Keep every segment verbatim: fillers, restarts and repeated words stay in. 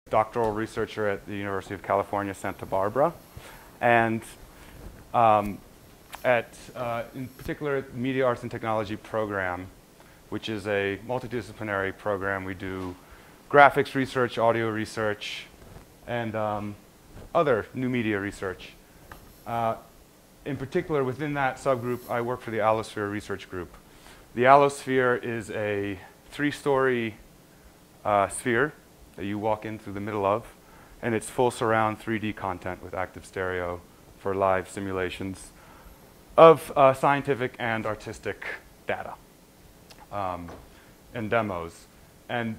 doctoral researcher at the University of California, Santa Barbara. And um, at, uh, in particular, at the Media Arts and Technology program, which is a multidisciplinary program. We do graphics research, audio research, and um, other new media research. Uh, in particular, within that subgroup, I work for the Allosphere Research Group. The Allosphere is a three-story uh, sphere that you walk in through the middle of, and it's full surround three D content with active stereo for live simulations of uh, scientific and artistic data um, and demos. And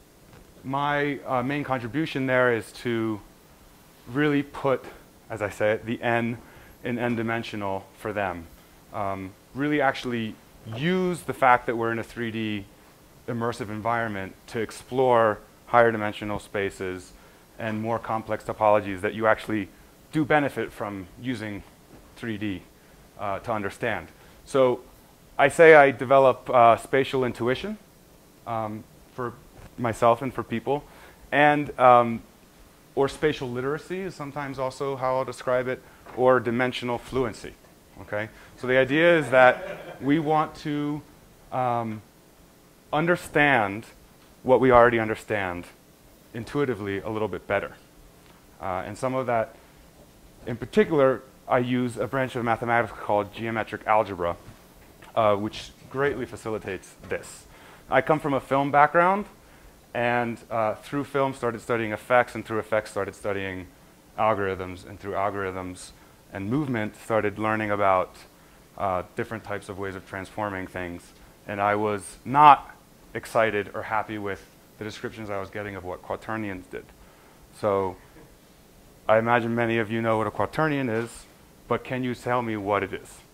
my uh, main contribution there is to really put, as I say it, the N in n-dimensional for them. Um, really actually use the fact that we're in a three D immersive environment to explore higher dimensional spaces and more complex topologies that you actually do benefit from using three D uh, to understand. So I say I develop uh, spatial intuition um, for myself and for people, and um, or spatial literacy is sometimes also how I'll describe it, or dimensional fluency. Okay, so the idea is that we want to um, understand what we already understand intuitively a little bit better, uh, and some of that, in particular, I use a branch of mathematics called Geometric Algebra, uh, which greatly facilitates this. I come from a film background, and uh, through film started studying effects, and through effects started studying algorithms, and through algorithms and movement started learning about uh, different types of ways of transforming things. And I was not excited or happy with the descriptions I was getting of what quaternions did. So I imagine many of you know what a quaternion is, but can you tell me what it is?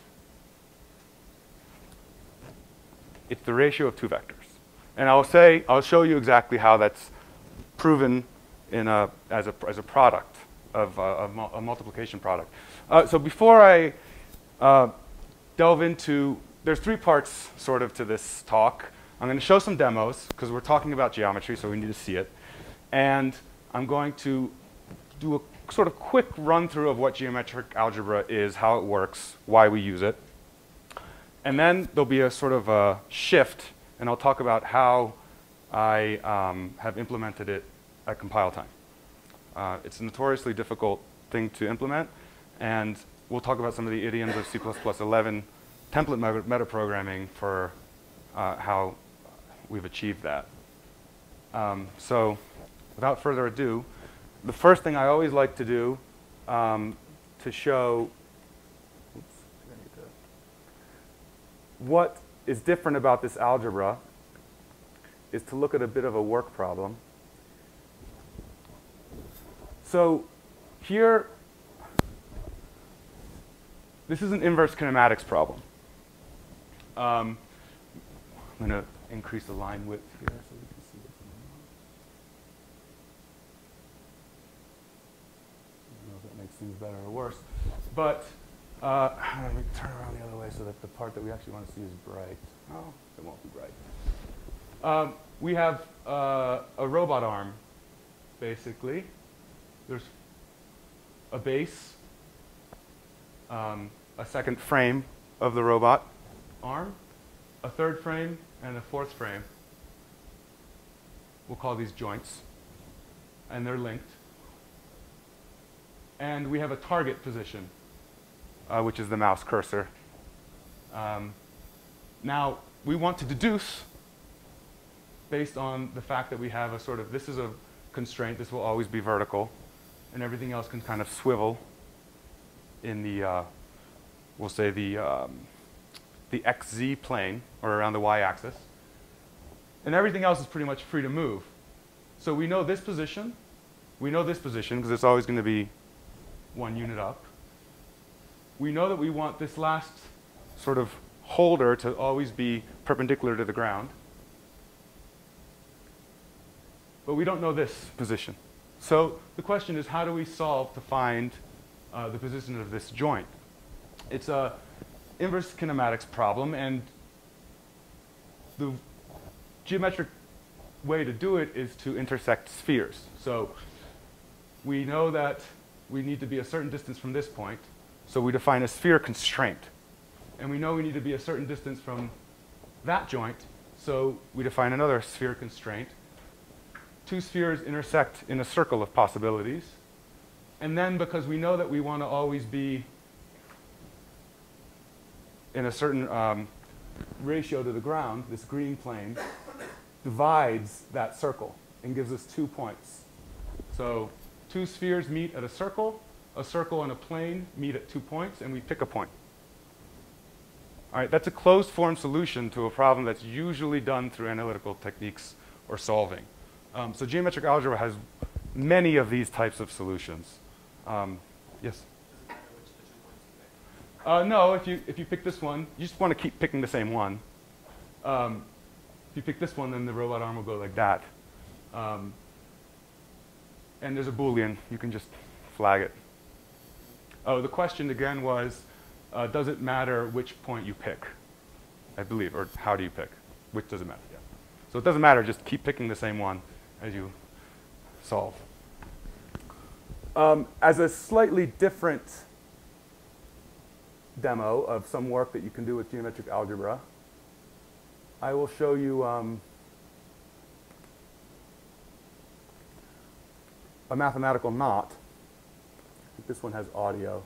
It's the ratio of two vectors. And I'll say, I'll show you exactly how that's proven in a, as, a, as a product, of uh, a, mul a multiplication product. Uh, so before I uh, delve into, there's three parts sort of to this talk. I'm going to show some demos, because we're talking about geometry, so we need to see it. And I'm going to do a sort of quick run through of what geometric algebra is, how it works, why we use it. And then there'll be a sort of a shift, and I'll talk about how I um, have implemented it at compile time. Uh, it's a notoriously difficult thing to implement, and we'll talk about some of the idioms of C plus plus eleven template metaprogramming for uh, how we've achieved that. Um, so without further ado, the first thing I always like to do um, to show oops, what is different about this algebra is to look at a bit of a work problem. So here, this is an inverse kinematics problem. Um, I'm going to increase the line width here so we can see what's going on. I don't know if that makes things better or worse. But uh, let me turn around the other way so that the part that we actually want to see is bright. Oh, it won't be bright. Um, we have uh, a robot arm, basically. There's a base, um, a second frame of the robot arm, a third frame, and a fourth frame. We'll call these joints, and they're linked. And we have a target position, uh, which is the mouse cursor. Um, now, we want to deduce, based on the fact that we have a sort of, this is a constraint, this will always be vertical, and everything else can kind of swivel in the, uh, we'll say the, um, the X Z plane, or around the y-axis. And everything else is pretty much free to move. So we know this position, we know this position, because it's always going to be one unit up. We know that we want this last sort of holder to always be perpendicular to the ground. But we don't know this position. So the question is, how do we solve to find uh, the position of this joint? It's a inverse kinematics problem, and the geometric way to do it is to intersect spheres. So we know that we need to be a certain distance from this point, so we define a sphere constraint. And we know we need to be a certain distance from that joint, so we define another sphere constraint. Two spheres intersect in a circle of possibilities. And then because we know that we want to always be in a certain um, ratio to the ground, this green plane divides that circle and gives us two points. So two spheres meet at a circle, a circle and a plane meet at two points, and we pick a point. All right, that's a closed form solution to a problem that's usually done through analytical techniques or solving. Um, so geometric algebra has many of these types of solutions. Um, yes? Uh, no, if you, if you pick this one, you just want to keep picking the same one. Um, if you pick this one, then the robot arm will go like that. Um, and there's a Boolean. You can just flag it. Oh, the question again was, uh, does it matter which point you pick, I believe, or how do you pick? Which does it matter? Yeah. So it doesn't matter. Just keep picking the same one as you solve. Um, as a slightly different demo of some work that you can do with geometric algebra, I will show you um, a mathematical knot. I think this one has audio.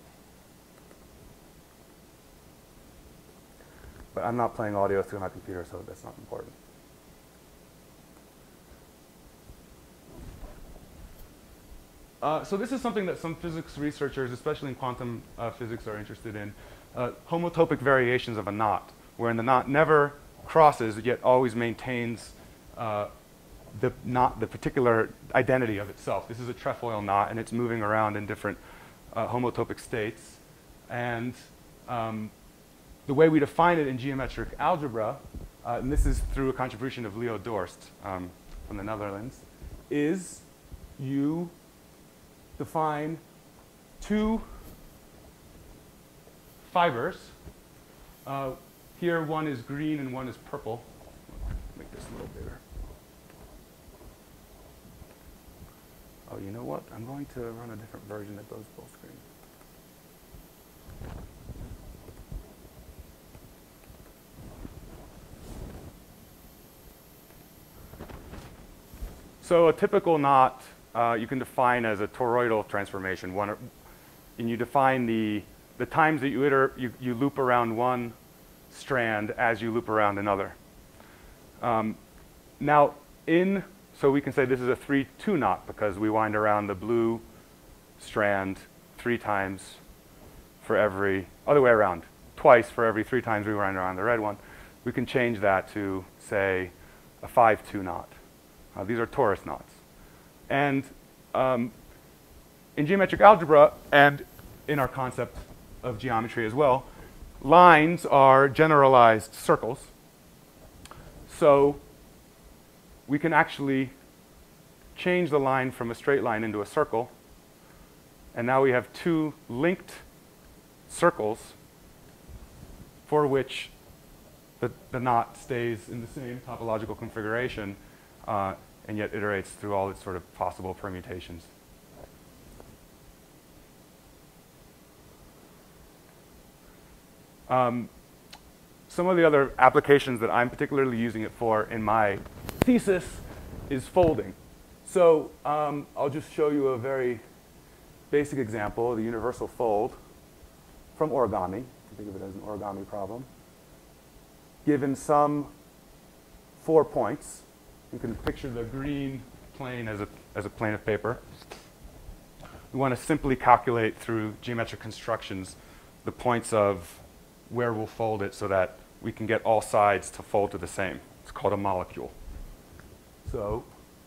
But I'm not playing audio through my computer, so that's not important. Uh, so this is something that some physics researchers, especially in quantum uh, physics, are interested in. Uh, homotopic variations of a knot, wherein the knot never crosses, yet always maintains uh, the knot, the particular identity of itself. This is a trefoil knot, and it's moving around in different uh, homotopic states. And um, the way we define it in geometric algebra, uh, and this is through a contribution of Leo Dorst um, from the Netherlands, is you define two fibers. Uh, here one is green and one is purple. Make this a little bigger. Oh, you know what? I'm going to run a different version that goes full screen. So a typical knot uh, you can define as a toroidal transformation. One, and you define the, the times that you, iter, you, you loop around one strand as you loop around another. Um, now, in, so we can say this is a three two knot because we wind around the blue strand three times for every, other way around, twice for every three times we wind around the red one. We can change that to, say, a five two knot. Uh, these are torus knots. And um, in geometric algebra and in our concept of geometry as well, lines are generalized circles. So we can actually change the line from a straight line into a circle. And now we have two linked circles for which the, the knot stays in the same topological configuration uh, and yet iterates through all its sort of possible permutations. Um, some of the other applications that I'm particularly using it for in my thesis is folding. So um, I'll just show you a very basic example, the universal fold from origami. Think of it as an origami problem. Given some four points, you can picture the green plane as a, as a plane of paper. We want to simply calculate through geometric constructions the points of where we'll fold it so that we can get all sides to fold to the same. It's called a molecule. So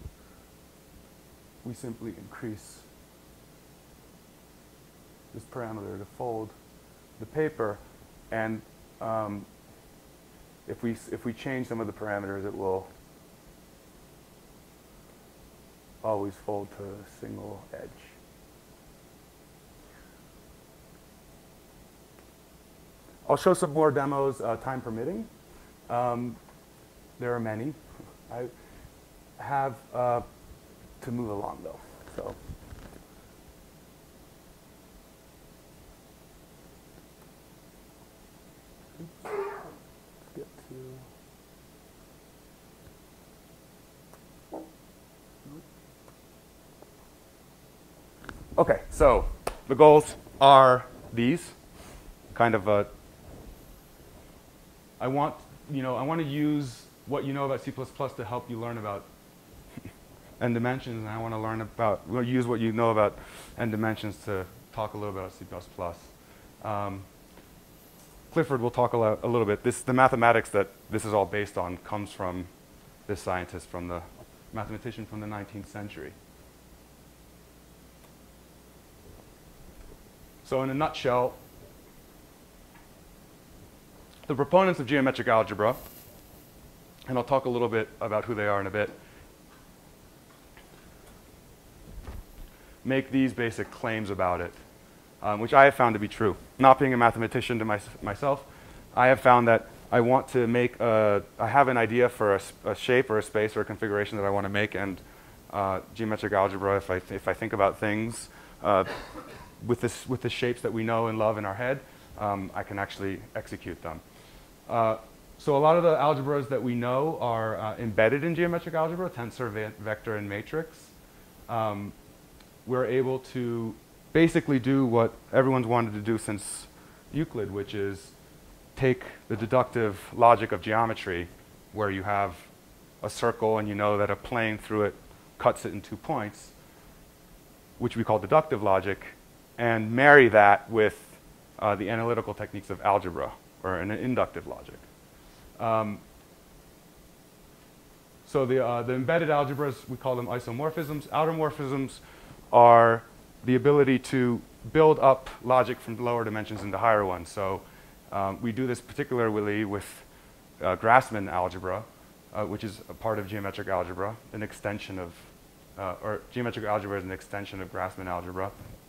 we simply increase this parameter to fold the paper, and um, if we if we change some of the parameters, it will always fold to a single edge. I'll show some more demos, uh, time permitting. Um, there are many. I, have uh, to move along, though. So. Let's get to. Okay, so the goals are these. Kind of a. I want, you know, I want to use what you know about C plus plus to help you learn about n dimensions, and I want to learn about, we'll use what you know about n dimensions to talk a little bit about C plus plus. Um, Clifford will talk a, lo a little bit. This, the mathematics that this is all based on comes from this scientist, from the mathematician from the nineteenth century. So in a nutshell, the proponents of geometric algebra, and I'll talk a little bit about who they are in a bit, make these basic claims about it, um, which I have found to be true. Not being a mathematician to my, myself, I have found that I want to make a, I have an idea for a, a shape or a space or a configuration that I want to make, and uh, geometric algebra, if I, th if I think about things uh, with, this, with the shapes that we know and love in our head, um, I can actually execute them. Uh, so a lot of the algebras that we know are uh, embedded in geometric algebra, tensor, ve vector, and matrix. Um, we're able to basically do what everyone's wanted to do since Euclid, which is take the deductive logic of geometry, where you have a circle and you know that a plane through it cuts it in two points, which we call deductive logic, and marry that with uh, the analytical techniques of algebra, or an inductive logic. Um, so the, uh, the embedded algebras, we call them isomorphisms. Outermorphisms are the ability to build up logic from lower dimensions into higher ones. So um, we do this particularly with uh, Grassmann algebra, uh, which is a part of geometric algebra, an extension of, uh, or geometric algebra is an extension of Grassmann algebra.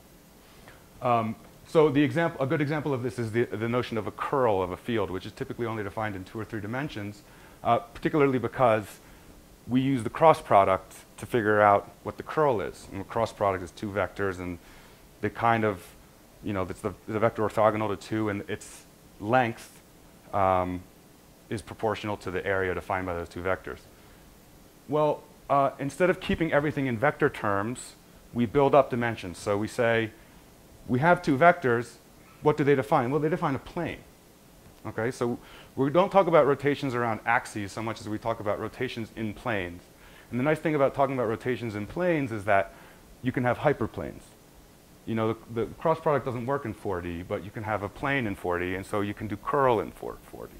Um, so the example, a good example of this is the, the notion of a curl of a field, which is typically only defined in two or three dimensions, uh, particularly because we use the cross product to figure out what the curl is. And the cross product is two vectors, and the kind of, you know, it's the, the vector orthogonal to two, and its length um, is proportional to the area defined by those two vectors. Well, uh, instead of keeping everything in vector terms, we build up dimensions. So we say, we have two vectors, what do they define? Well, they define a plane. Okay, so we don't talk about rotations around axes so much as we talk about rotations in planes. And the nice thing about talking about rotations in planes is that you can have hyperplanes. You know, the, the cross product doesn't work in four D, but you can have a plane in four D, and so you can do curl in four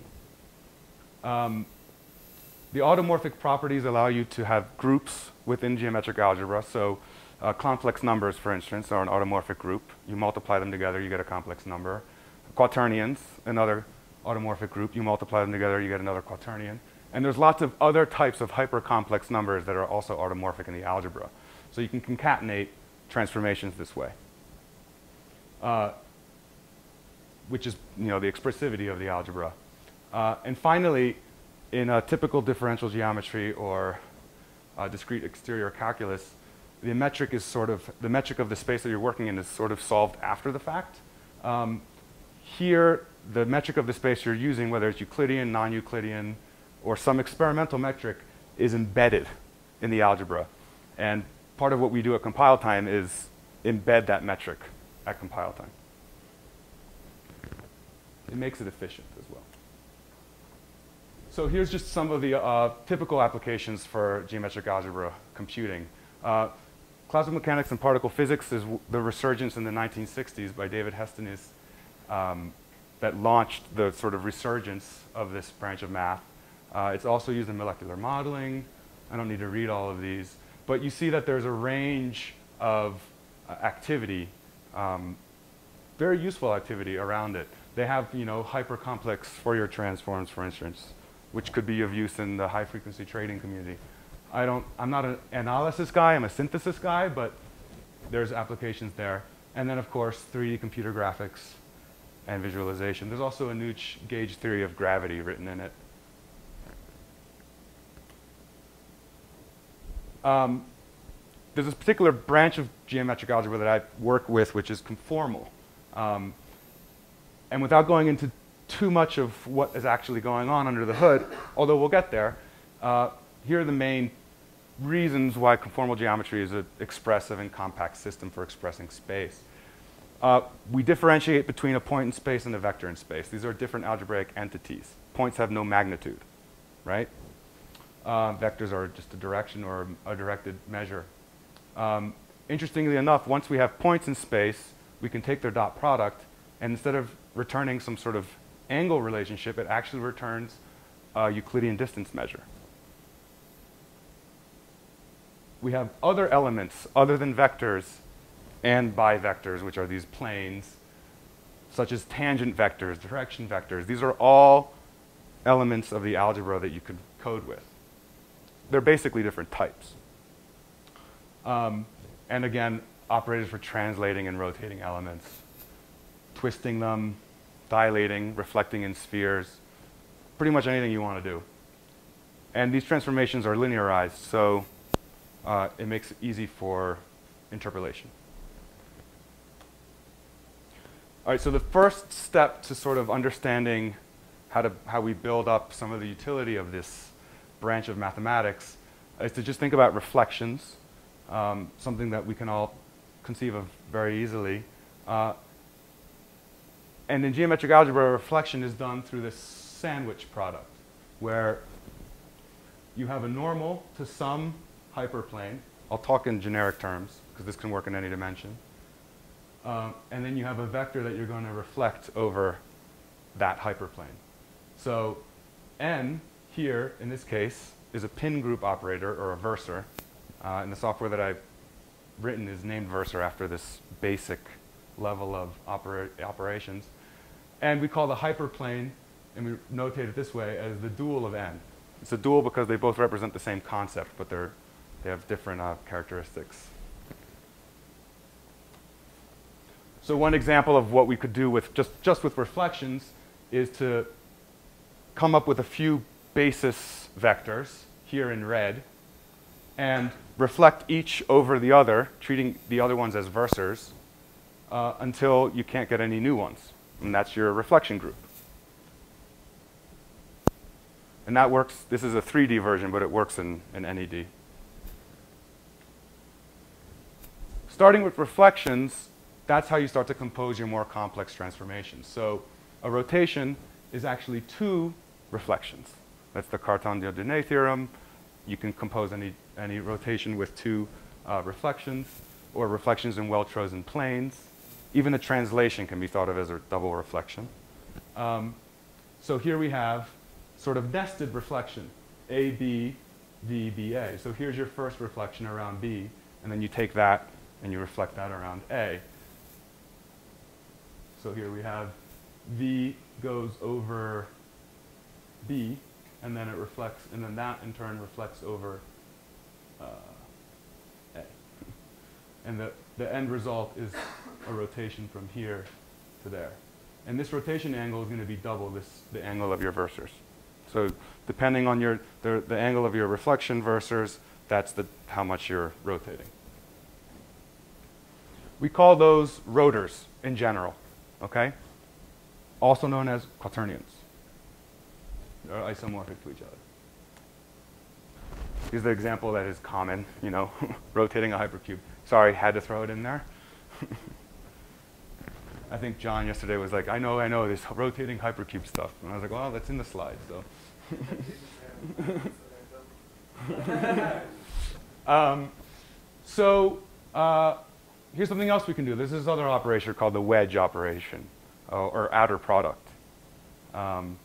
D. Um, the automorphic properties allow you to have groups within geometric algebra. So uh, complex numbers, for instance, are an automorphic group. You multiply them together, you get a complex number. Quaternions, another automorphic group. You multiply them together, you get another quaternion. And there's lots of other types of hypercomplex numbers that are also automorphic in the algebra. So you can concatenate transformations this way, uh, which is, you know, the expressivity of the algebra. Uh, and finally, in a typical differential geometry or uh, discrete exterior calculus, the metric is sort of, the metric of the space that you're working in is sort of solved after the fact. Um, here, the metric of the space you're using, whether it's Euclidean, non-Euclidean, or some experimental metric, is embedded in the algebra. And part of what we do at compile time is embed that metric at compile time. It makes it efficient as well. So here's just some of the uh, typical applications for geometric algebra computing. Uh, classical mechanics and particle physics is w the resurgence in the nineteen sixties by David Heston um, that launched the sort of resurgence of this branch of math. Uh, it's also used in molecular modeling. I don't need to read all of these. But you see that there's a range of uh, activity, um, very useful activity around it. They have, you know, hyper-complex Fourier transforms, for instance, which could be of use in the high-frequency trading community. I don't, I'm not an analysis guy, I'm a synthesis guy, but there's applications there. And then, of course, three D computer graphics and visualization. There's also a new gauge theory of gravity written in it. Um, there's this particular branch of geometric algebra that I work with, which is conformal. Um, and without going into too much of what is actually going on under the hood, although we'll get there, uh, here are the main reasons why conformal geometry is an expressive and compact system for expressing space. Uh, we differentiate between a point in space and a vector in space. These are different algebraic entities. Points have no magnitude, right? Uh, vectors are just a direction or a directed measure. Um, interestingly enough, once we have points in space, we can take their dot product, and instead of returning some sort of angle relationship, it actually returns a Euclidean distance measure. We have other elements other than vectors and bivectors, which are these planes, such as tangent vectors, direction vectors. These are all elements of the algebra that you could code with. They're basically different types. Um, and again, operators for translating and rotating elements, twisting them, dilating, reflecting in spheres, pretty much anything you want to do. And these transformations are linearized, so uh, it makes it easy for interpolation. All right, so the first step to sort of understanding how, to, how we build up some of the utility of this branch of mathematics is to just think about reflections, um, something that we can all conceive of very easily. Uh, and in geometric algebra, reflection is done through this sandwich product, where you have a normal to some hyperplane. I'll talk in generic terms, because this can work in any dimension. Um, and then you have a vector that you're going to reflect over that hyperplane. So n here, in this case, is a pin group operator, or a versor. Uh, and the software that I've written is named versor after this basic level of opera operations. And we call the hyperplane, and we notate it this way, as the dual of n. It's a dual because they both represent the same concept, but they're, they have different uh, characteristics. So one example of what we could do with just, just with reflections is to come up with a few basis vectors, here in red, and reflect each over the other, treating the other ones as versors, uh, until you can't get any new ones. And that's your reflection group. And that works, this is a three D version, but it works in, in N E D. Starting with reflections, that's how you start to compose your more complex transformations. So a rotation is actually two reflections. That's the Cartan-Dieudonné theorem. You can compose any, any rotation with two uh, reflections, or reflections in well-chosen planes. Even a translation can be thought of as a double reflection. Um, so here we have sort of nested reflection, A, B, V, B, A. So here's your first reflection around B, and then you take that and you reflect that around A. So here we have V goes over B, and then it reflects, and then that in turn reflects over uh, A. And the, the end result is a rotation from here to there. And this rotation angle is going to be double this, the angle of your versors. So depending on your, the, the angle of your reflection versors, that's the, how much you're rotating. We call those rotors in general, okay? Also known as quaternions. They're isomorphic to each other. Here's the example that is common, you know, rotating a hypercube. Sorry, had to throw it in there. I think John yesterday was like, I know, I know, this rotating hypercube stuff. And I was like, well, that's in the slides, so. um, so uh, here's something else we can do. There's this other operation called the wedge operation, uh, or outer product. Um,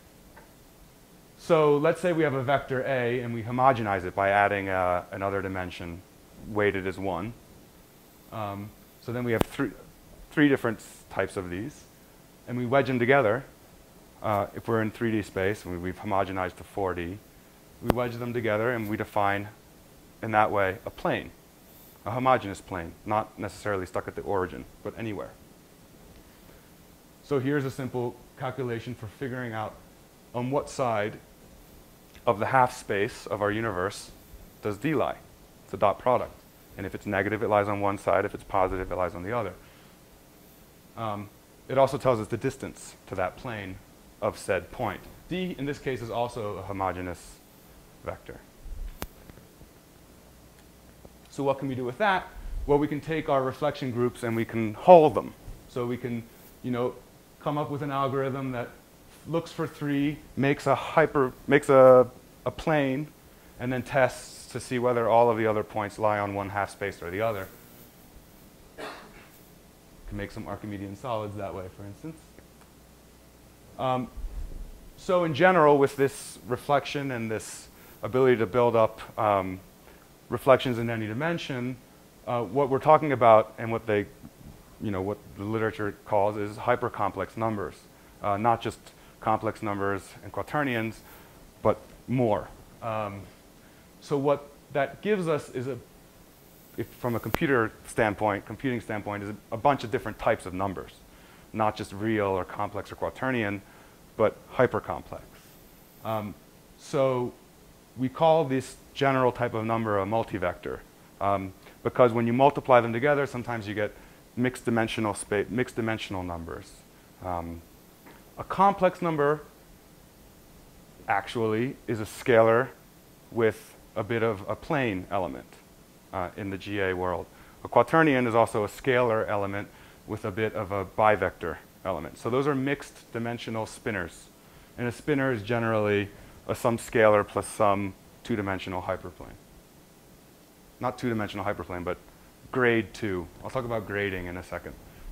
so let's say we have a vector A, and we homogenize it by adding uh, another dimension weighted as one. Um, so then we have three, three different types of these, and we wedge them together. Uh, if we're in three D space, and we, we've homogenized to four D, we wedge them together, and we define, in that way, a plane, a homogeneous plane, not necessarily stuck at the origin, but anywhere. So here's a simple calculation for figuring out on what side of the half space of our universe does D lie. It's a dot product. And if it's negative, it lies on one side. If it's positive, it lies on the other. Um, it also tells us the distance to that plane of said point. D, in this case, is also a homogeneous vector. So what can we do with that? Well, we can take our reflection groups and we can hull them. So we can, you know, come up with an algorithm that looks for three, makes a hyper, makes a, a plane, and then tests to see whether all of the other points lie on one half space or the other. Can make some Archimedean solids that way, for instance. Um, so in general, with this reflection and this ability to build up um, reflections in any dimension, uh, what we're talking about and what they, you know, what the literature calls is hypercomplex numbers, uh, not just complex numbers and quaternions, but more. Um, so what that gives us is a, if from a computer standpoint, computing standpoint, is a, a bunch of different types of numbers, not just real or complex or quaternion, but hypercomplex. Um, so we call this general type of number a multivector, um, because when you multiply them together, sometimes you get mixed dimensional space, mixed dimensional numbers. Um, a complex number actually is a scalar with a bit of a plane element uh, in the G A world. A quaternion is also a scalar element with a bit of a bivector element. So those are mixed dimensional spinners. And a spinner is generally a some scalar plus some two-dimensional hyperplane. Not two-dimensional hyperplane, but grade two. I'll talk about grading in a second.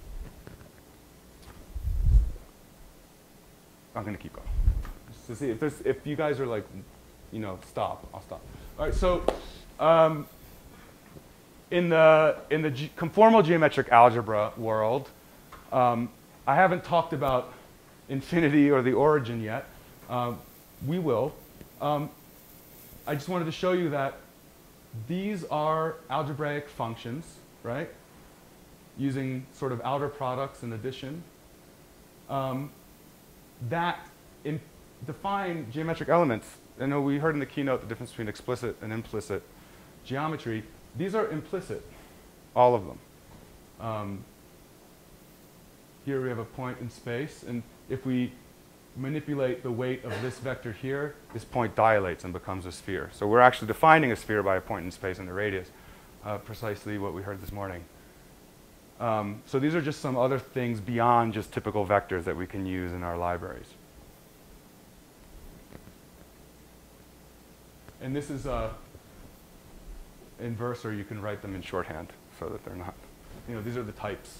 I'm going to keep going. Just to see if, there's, if you guys are like, you know, stop, I'll stop. All right, so um, in the, in the ge conformal geometric algebra world, um, I haven't talked about infinity or the origin yet. Um, we will. Um, I just wanted to show you that these are algebraic functions, right? Using sort of outer products and addition. Um, that in define geometric elements. I know we heard in the keynote the difference between explicit and implicit geometry. These are implicit, all of them. Um, here we have a point in space, and if we manipulate the weight of this vector here, this point dilates and becomes a sphere. So we're actually defining a sphere by a point in space and the radius, uh, precisely what we heard this morning. Um, so these are just some other things beyond just typical vectors that we can use in our libraries. And this is uh, inverse, or you can write them in shorthand so that they're not, you know, these are the types.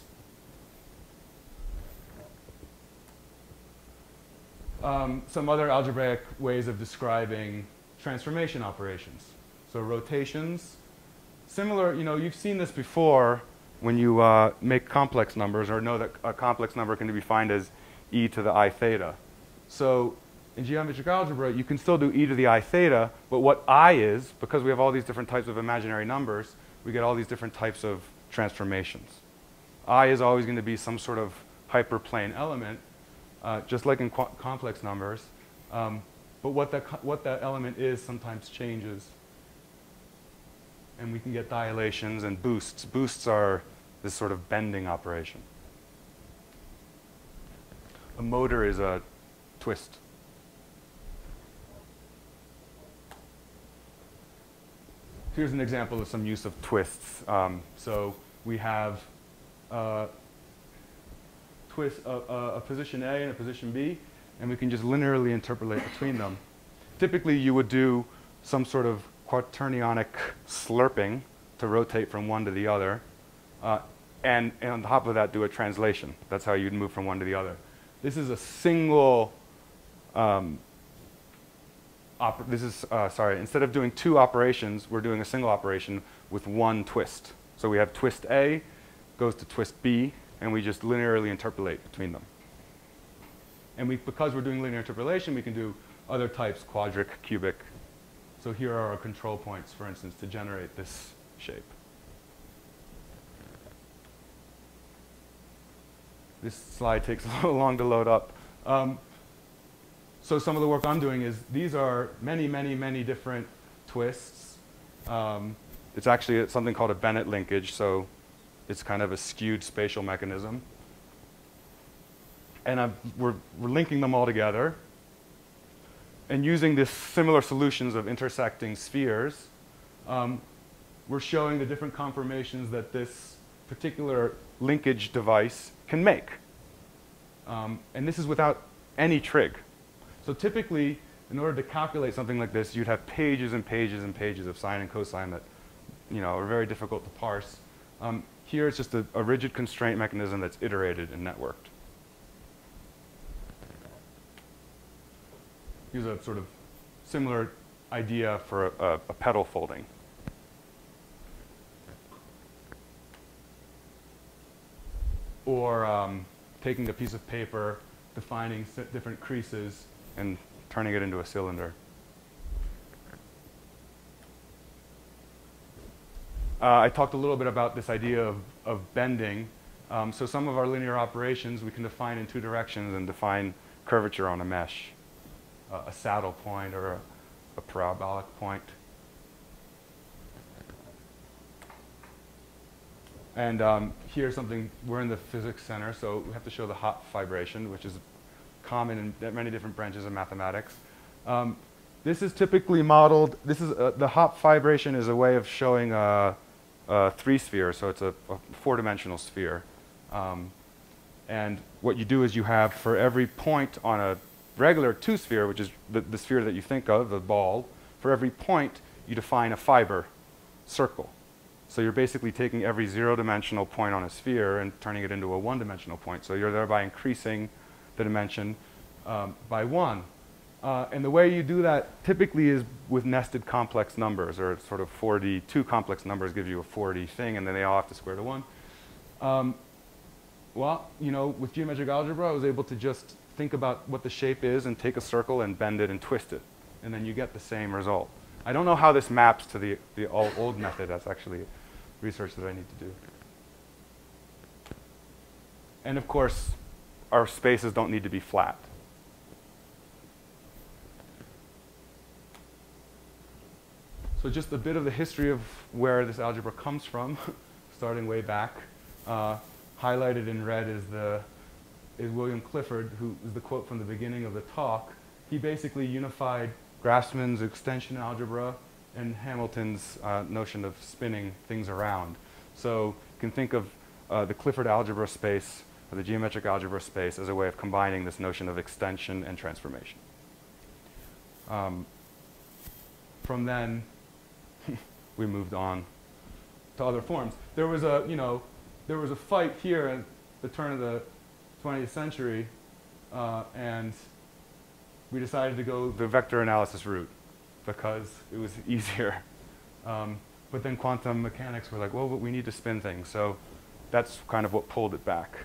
Um, some other algebraic ways of describing transformation operations. So rotations, similar, you know, you've seen this before when you uh, make complex numbers or know that a complex number can be defined as e to the I theta. So in geometric algebra, you can still do e to the I theta, but what I is, because we have all these different types of imaginary numbers, we get all these different types of transformations. I is always going to be some sort of hyperplane element, uh, just like in qu complex numbers. Um, but what that, what that element is sometimes changes. And we can get dilations and boosts. Boosts are this sort of bending operation. A motor is a twist. Here's an example of some use of twists. Um, so we have uh, twist, uh, uh, a position A and a position B, and we can just linearly interpolate between them. Typically, you would do some sort of quaternionic slurping to rotate from one to the other, uh, and, and on top of that, do a translation. That's how you'd move from one to the other. This is a single. Um, Oper this is, uh, sorry, instead of doing two operations, we're doing a single operation with one twist. So we have twist A goes to twist B, and we just linearly interpolate between them. And we, because we're doing linear interpolation, we can do other types, quadric, cubic. So here are our control points, for instance, to generate this shape. This slide takes a little long to load up. Um, So some of the work I'm doing is, these are many, many, many different twists. Um, it's actually something called a Bennett linkage, so it's kind of a skewed spatial mechanism. And I've, we're, we're linking them all together. And using this similar solutions of intersecting spheres, um, we're showing the different conformations that this particular linkage device can make. Um, and this is without any trig. So typically, in order to calculate something like this, you'd have pages and pages and pages of sine and cosine that, you know, are very difficult to parse. Um, here it's just a, a rigid constraint mechanism that's iterated and networked. Here's a sort of similar idea for a, a, a petal folding. Or um, taking a piece of paper, defining different creases, and turning it into a cylinder. Uh, I talked a little bit about this idea of, of bending. Um, so some of our linear operations we can define in two directions and define curvature on a mesh. Uh, a saddle point or a, a parabolic point. And um, here's something, we're in the physics center, so we have to show the Hopf fibration, which is common in many different branches of mathematics. Um, this is typically modeled, this is uh, the Hopf fibration is a way of showing a, a three sphere, so it's a, a four-dimensional sphere. Um, and what you do is you have, for every point on a regular two-sphere, which is the, the sphere that you think of, the ball, for every point, you define a fiber circle. So you're basically taking every zero-dimensional point on a sphere and turning it into a one-dimensional point. So you're thereby increasing the dimension um, by one. Uh, and the way you do that typically is with nested complex numbers, or sort of four D. Two complex numbers give you a four D thing, and then they all have to square to one. Um, well, you know, with geometric algebra, I was able to just think about what the shape is and take a circle and bend it and twist it. And then you get the same result. I don't know how this maps to the, the old, old method. That's actually research that I need to do. And of course, our spaces don't need to be flat. So just a bit of the history of where this algebra comes from, starting way back. Uh, highlighted in red is the is William Clifford, who is the quote from the beginning of the talk. He basically unified Grassmann's extension algebra and Hamilton's uh, notion of spinning things around. So you can think of uh, the Clifford algebra space, or the geometric algebra space, as a way of combining this notion of extension and transformation. Um, from then, we moved on to other forms. There was a, you know, there was a fight here at the turn of the twentieth century, uh, and we decided to go the vector analysis route because it was easier. Um, but then quantum mechanics were like, well, but we need to spin things. So that's kind of what pulled it back.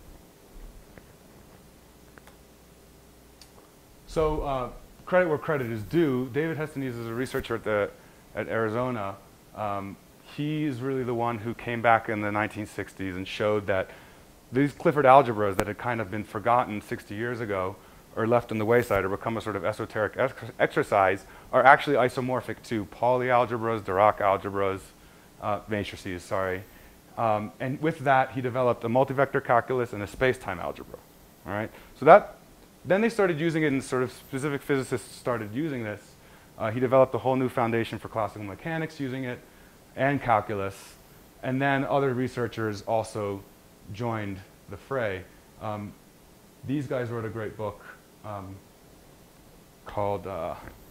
So uh, credit where credit is due. David Hestenes is a researcher at, the, at Arizona. Um, he is really the one who came back in the nineteen sixties and showed that these Clifford algebras that had kind of been forgotten sixty years ago or left on the wayside or become a sort of esoteric ex exercise are actually isomorphic to Pauli algebras, Dirac algebras, uh, matrices, sorry. Um, and with that, he developed a multivector calculus and a space-time algebra. All right? So that, then they started using it, and sort of specific physicists started using this. Uh, he developed a whole new foundation for classical mechanics using it and calculus. And then other researchers also joined the fray. Um, these guys wrote a great book um, called uh,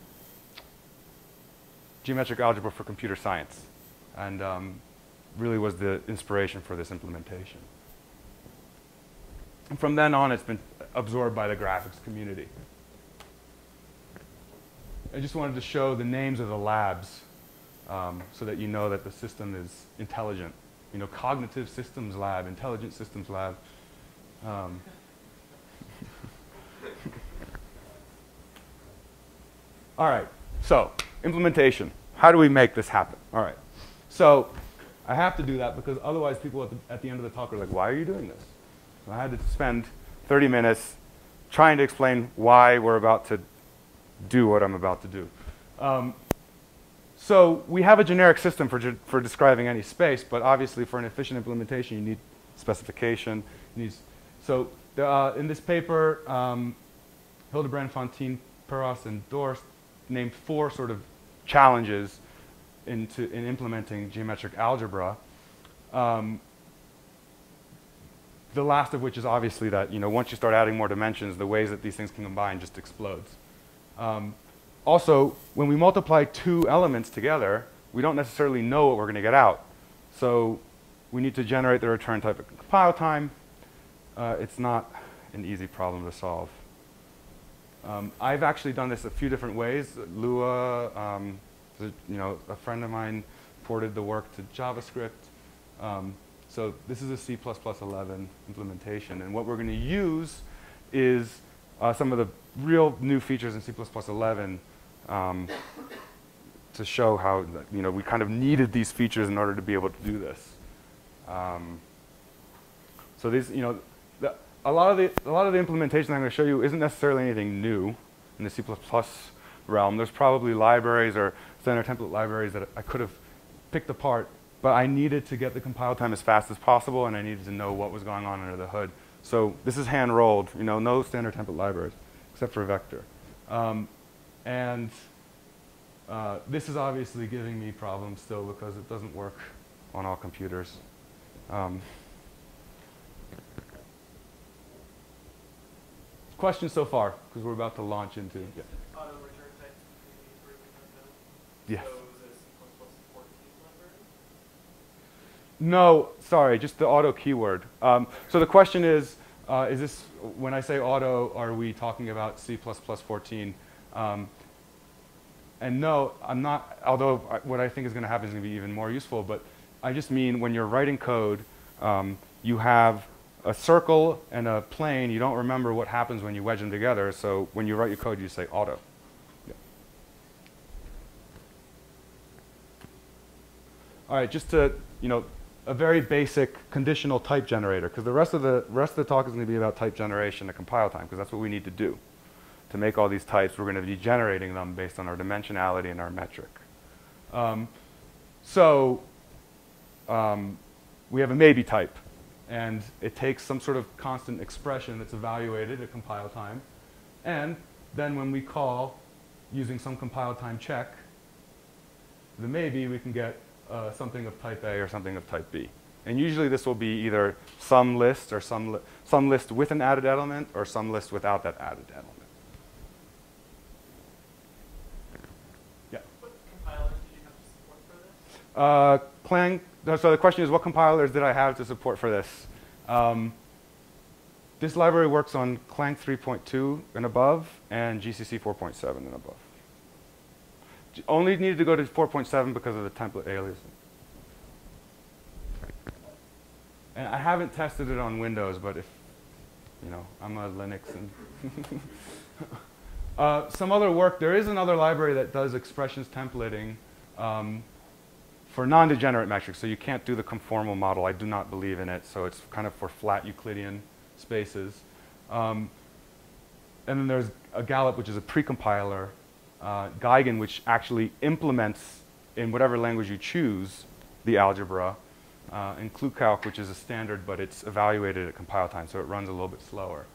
Geometric Algebra for Computer Science, and um, really was the inspiration for this implementation. And from then on, it's been absorbed by the graphics community. I just wanted to show the names of the labs um, so that you know that the system is intelligent. You know, Cognitive Systems Lab, Intelligent Systems Lab. Um, all right, so implementation. How do we make this happen? All right, so I have to do that because otherwise people at the, at the end of the talk are like, why are you doing this? So I had to spend thirty minutes trying to explain why we're about to do what I'm about to do. Um, So we have a generic system for, ge for describing any space, but obviously for an efficient implementation, you need specification. You need, so the, uh, in this paper, um, Hildebrand, Fontaine, Perros, and Dorst named four sort of challenges into, in implementing geometric algebra. Um, the last of which is obviously that, you know, once you start adding more dimensions, the ways that these things can combine just explodes. Um, also, when we multiply two elements together, we don't necessarily know what we're going to get out. So we need to generate the return type at compile time. Uh, it's not an easy problem to solve. Um, I've actually done this a few different ways. Lua, um, the, you know, a friend of mine ported the work to JavaScript. Um, so this is a C plus plus eleven implementation. And what we're going to use is uh, some of the real new features in C plus plus eleven um, to show how, you know, we kind of needed these features in order to be able to do this. Um, so these, you know, the, a lot of the a lot of the implementation I'm going to show you isn't necessarily anything new in the C plus plus realm. There's probably libraries or standard template libraries that I could have picked apart, but I needed to get the compile time as fast as possible, and I needed to know what was going on under the hood. So this is hand rolled, you know, no standard template libraries except for vector. Um, and uh, this is obviously giving me problems still because it doesn't work on all computers. Um, questions so far? Because we're about to launch into. Yeah. Auto return type for return code. Yes. So is it C plus plus fourteen library? No, sorry, just the auto keyword. Um, so the question is, uh, is this, when I say auto, are we talking about C plus plus fourteen? Um, and no, I'm not, although I, what I think is going to happen is going to be even more useful, but I just mean when you're writing code, um, you have a circle and a plane. You don't remember what happens when you wedge them together, so when you write your code, you say auto. Yeah. All right, just to, you know, a very basic conditional type generator, because the rest of the rest of the talk is going to be about type generation at compile time, because that's what we need to do. To make all these types, we're going to be generating them based on our dimensionality and our metric. Um, so um, we have a maybe type, and it takes some sort of constant expression that's evaluated at compile time, and then when we call using some compile time check, the maybe, we can get Uh, something of type A or something of type B. And usually this will be either some list or some, li some list with an added element or some list without that added element. Yeah? What compilers did you have to support for this? Uh, Clang, so the question is, what compilers did I have to support for this? Um, this library works on Clang three point two and above and G C C four point seven and above. Only needed to go to four point seven because of the template aliasing. And I haven't tested it on Windows, but if, you know, I'm a Linux and uh, some other work, there is another library that does expressions templating um, for non-degenerate metrics, so you can't do the conformal model. I do not believe in it, so it's kind of for flat Euclidean spaces. Um, and then there's a Gallop, which is a precompiler. Uh, Geigen, which actually implements in whatever language you choose the algebra, uh, and ClueCalc, which is a standard, but it's evaluated at compile time, so it runs a little bit slower.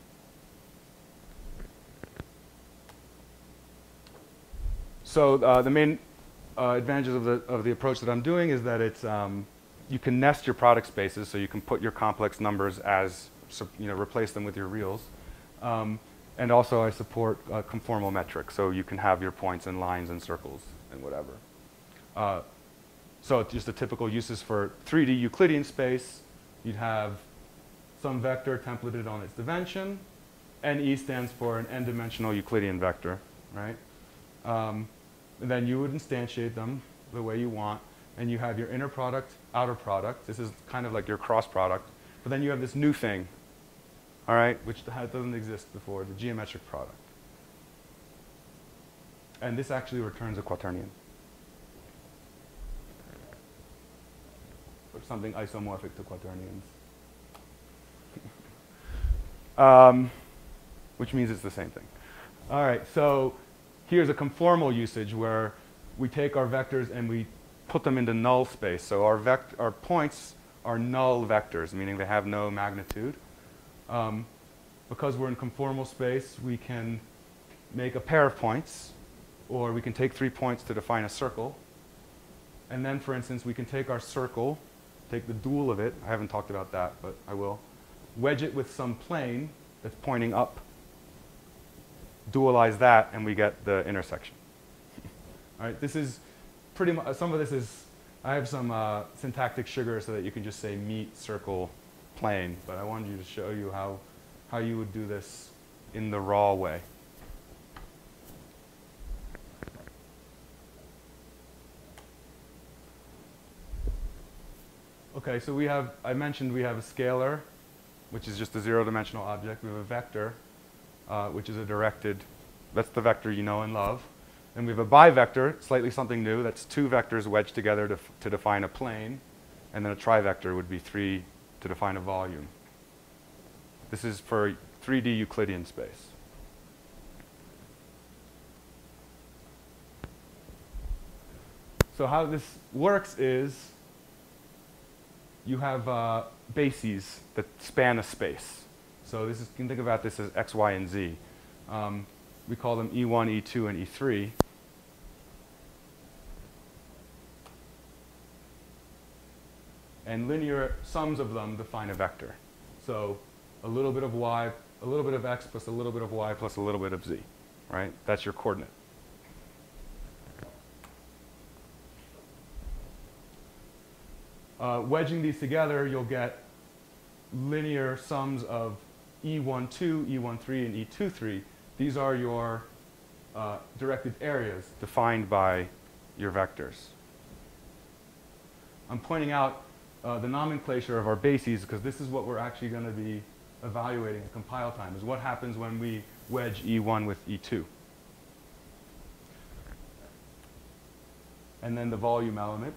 So uh, the main uh, advantages of the of the approach that I'm doing is that it's um, you can nest your product spaces, so you can put your complex numbers as, you know, replace them with your reals. Um, And also I support uh, conformal metrics, so you can have your points and lines and circles and whatever. Uh, so just the typical uses for three D Euclidean space, you'd have some vector templated on its dimension, and E stands for an n-dimensional Euclidean vector, right? Um, and then you would instantiate them the way you want, and you have your inner product, outer product. This is kind of like your cross product. But then you have this new thing, all right, which doesn't exist before, the geometric product. And this actually returns a quaternion, or something isomorphic to quaternions. um, which means it's the same thing. All right, so here's a conformal usage where we take our vectors and we put them into null space. So our, vect our points are null vectors, meaning they have no magnitude. Um, because we're in conformal space, we can make a pair of points, or we can take three points to define a circle. And then, for instance, we can take our circle, take the dual of it, I haven't talked about that, but I will, wedge it with some plane that's pointing up, dualize that, and we get the intersection. All right, this is pretty much, some of this is, I have some uh, syntactic sugar so that you can just say meet, circle, plane, but I wanted you to show you how, how you would do this in the raw way. Okay, so we have, I mentioned we have a scalar, which is just a zero-dimensional object. We have a vector, uh, which is a directed, that's the vector you know and love. And we have a bivector, slightly something new, that's two vectors wedged together to, f to define a plane. And then a trivector would be three to define a volume. This is for three D Euclidean space. So how this works is you have uh, bases that span a space. So this is, you can think about this as x, y, and z. Um, we call them E one, E two, and E three. And linear sums of them define a vector. So a little bit of y, a little bit of x plus a little bit of y plus a little bit of z, right? That's your coordinate. Uh, wedging these together, you'll get linear sums of E one two, E one three, and E two three. These are your uh, directed areas defined by your vectors. I'm pointing out uh, the nomenclature of our bases because this is what we're actually going to be evaluating at compile time, is what happens when we wedge E one with E two. And then the volume element.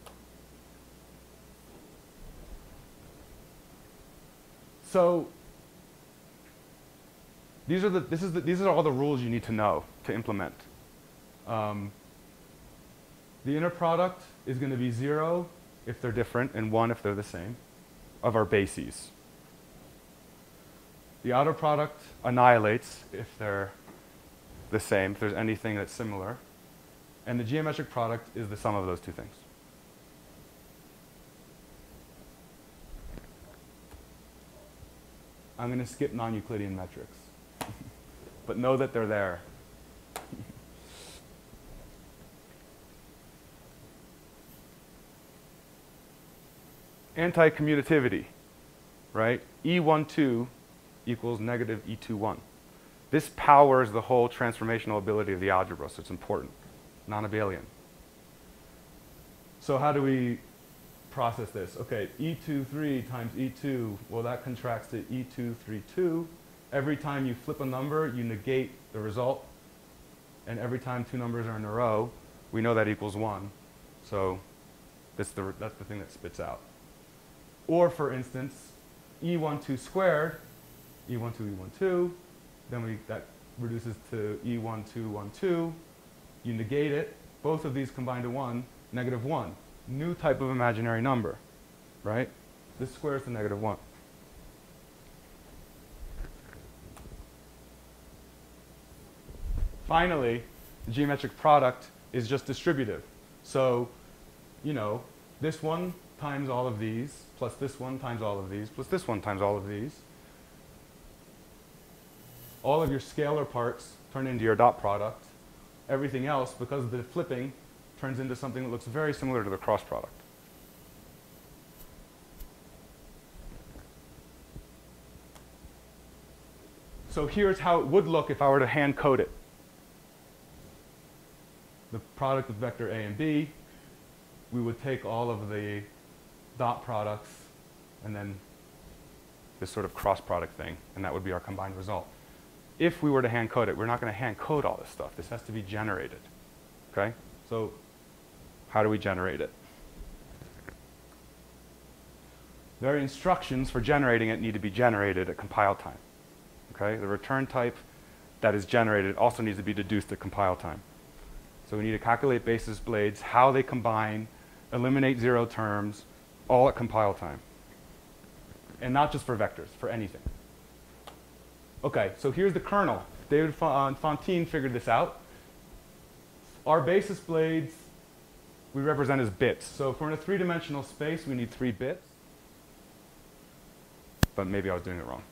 So these are the, this is the, these are all the rules you need to know to implement. Um, the inner product is going to be zero if they're different and one if they're the same of our bases. The outer product annihilates if they're the same, if there's anything that's similar. And the geometric product is the sum of those two things. I'm going to skip non-Euclidean metrics, but know that they're there. Anti-commutativity, right? E one two equals negative E two one. This powers the whole transformational ability of the algebra, so it's important, non-abelian. So how do we process this? Okay, E two three times E two, well that contracts to E two three two. Every time you flip a number, you negate the result. And every time two numbers are in a row, we know that equals one. So this the, that's the thing that spits out. Or for instance, E one two squared, E one two, E one two, then we, that reduces to E one two, one two. You negate it, both of these combine to one, negative one. New type of imaginary number, right? This squares to negative one. Finally, the geometric product is just distributive. So, you know, this one times all of these, plus this one times all of these, plus this one times all of these. All of your scalar parts turn into your dot product. Everything else, because of the flipping, turns into something that looks very similar to the cross product. So here's how it would look if I were to hand code it. The product of vector A and B, we would take all of the dot products and then this sort of cross product thing, and that would be our combined result. If we were to hand code it, we're not going to hand code all this stuff. This has to be generated. Okay? So how do we generate it? Their instructions for generating it need to be generated at compile time. Okay? The return type that is generated also needs to be deduced at compile time. So we need to calculate basis blades, how they combine, eliminate zero terms, all at compile time. And not just for vectors, for anything. Okay, so here's the kernel. David Fontaine figured this out. Our basis blades we represent as bits. So if we're in a three-dimensional space, we need three bits. But maybe I was doing it wrong.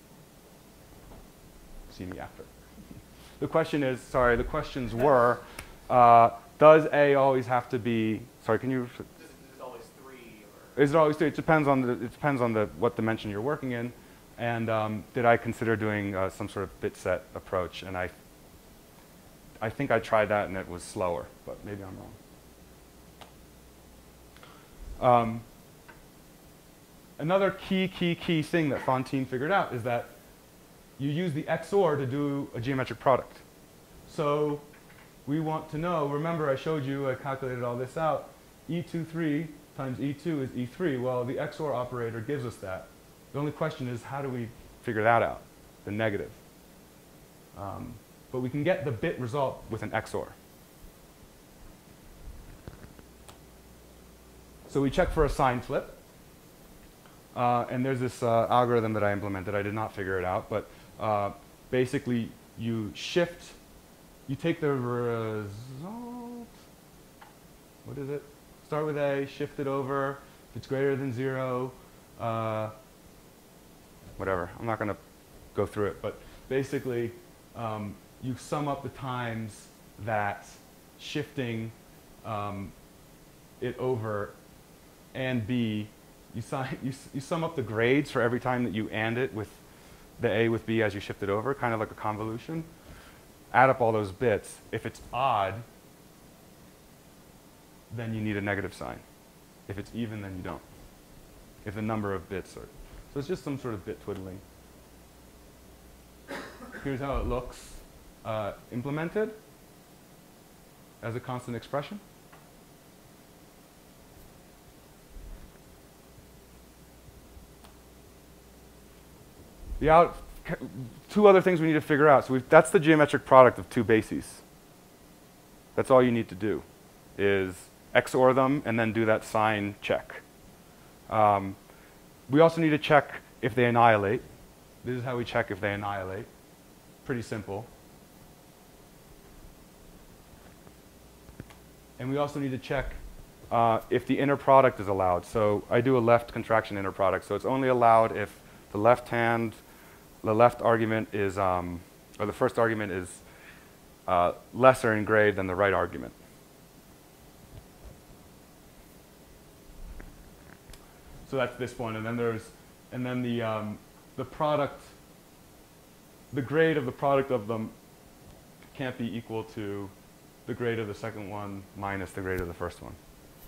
See me after. The question is, sorry, the questions were, uh, does A always have to be, sorry, can you? Is it, is it always three? Or? Is it always three? It depends on the, it depends on the, what dimension you're working in. And um, did I consider doing uh, some sort of bit set approach? And I, I think I tried that and it was slower, but maybe I'm wrong. Um, another key, key, key thing that Fontaine figured out is that you use the X O R to do a geometric product. So we want to know, remember I showed you, I calculated all this out, E two three times E two is E three. Well, the X O R operator gives us that. The only question is, how do we figure that out, the negative? Um, but we can get the bit result with an X O R. So we check for a sign flip. Uh, and there's this uh, algorithm that I implemented. I did not figure it out, but uh, basically you shift, you take the result, what is it? Start with A, shift it over. If it's greater than zero, uh, whatever. I'm not going to go through it, but basically um, you sum up the times that shifting um, it over and B, you, you, you sum up the grades for every time that you AND it with the A with B as you shift it over, kind of like a convolution. Add up all those bits. If it's odd, then you need a negative sign. If it's even, then you don't. If the number of bits are. So it's just some sort of bit twiddling. Here's how it looks uh, implemented as a constant expression. The out, two other things we need to figure out. So we've, that's the geometric product of two bases. That's all you need to do, is X O R them and then do that sign check. Um, we also need to check if they annihilate. This is how we check if they annihilate. Pretty simple. And we also need to check uh, if the inner product is allowed. So I do a left contraction inner product. So it's only allowed if the left hand, the left argument is, um, or the first argument is uh, lesser in grade than the right argument. So that's this one, and then there's, and then the um, the product, the grade of the product of them can't be equal to the grade of the second one minus the grade of the first one.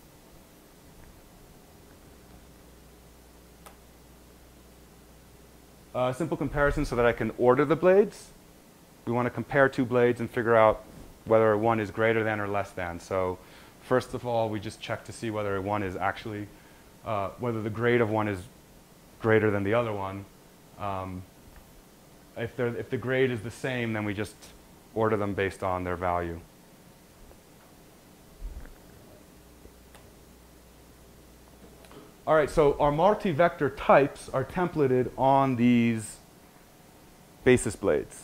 Uh, simple comparison so that I can order the blades. We want to compare two blades and figure out whether one is greater than or less than. So first of all, we just check to see whether one is actually, uh, whether the grade of one is greater than the other one. Um, if, they're, if the grade is the same, then we just order them based on their value. All right, so our multi-vector types are templated on these basis blades.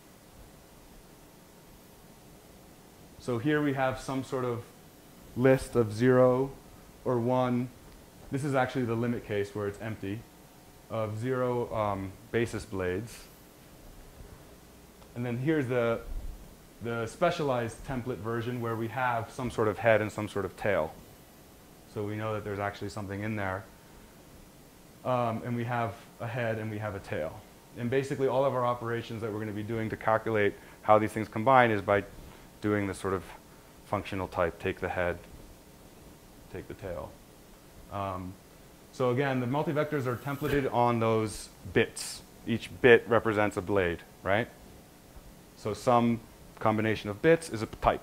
So here we have some sort of list of zero or one. This is actually the limit case where it's empty, of zero um, basis blades. And then here's the, the specialized template version where we have some sort of head and some sort of tail. So we know that there's actually something in there. Um, and we have a head and we have a tail. And basically all of our operations that we're going to be doing to calculate how these things combine is by doing this sort of functional type, take the head, take the tail. Um, so again, the multivectors are templated on those bits. Each bit represents a blade, right? So some combination of bits is a type.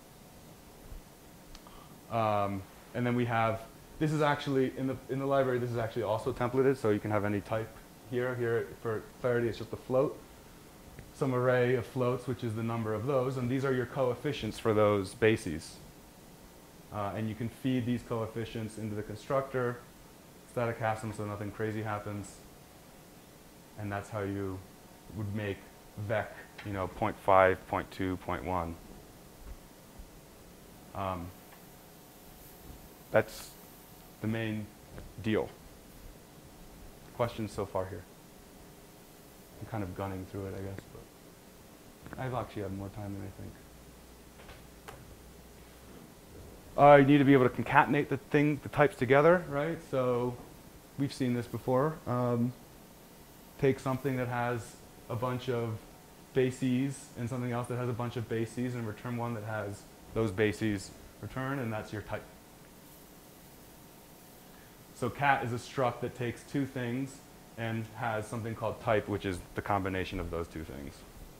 Um, And then we have, this is actually, in the, in the library, this is actually also templated, so you can have any type here. Here, for clarity, it's just a float. some array of floats, which is the number of those, and these are your coefficients for those bases. Uh, and you can feed these coefficients into the constructor, static hasm, so nothing crazy happens. And that's how you would make vec, you know, zero point five, zero point two, zero point one. Um, that's the main deal. Questions so far here? I'm kind of gunning through it, I guess, but I've actually had more time than I think. Uh, you need to be able to concatenate the thing, the types together, right? So we've seen this before. Um, take something that has a bunch of bases and something else that has a bunch of bases and return one that has those bases return, and that's your type. So cat is a struct that takes two things and has something called type, which is the combination of those two things.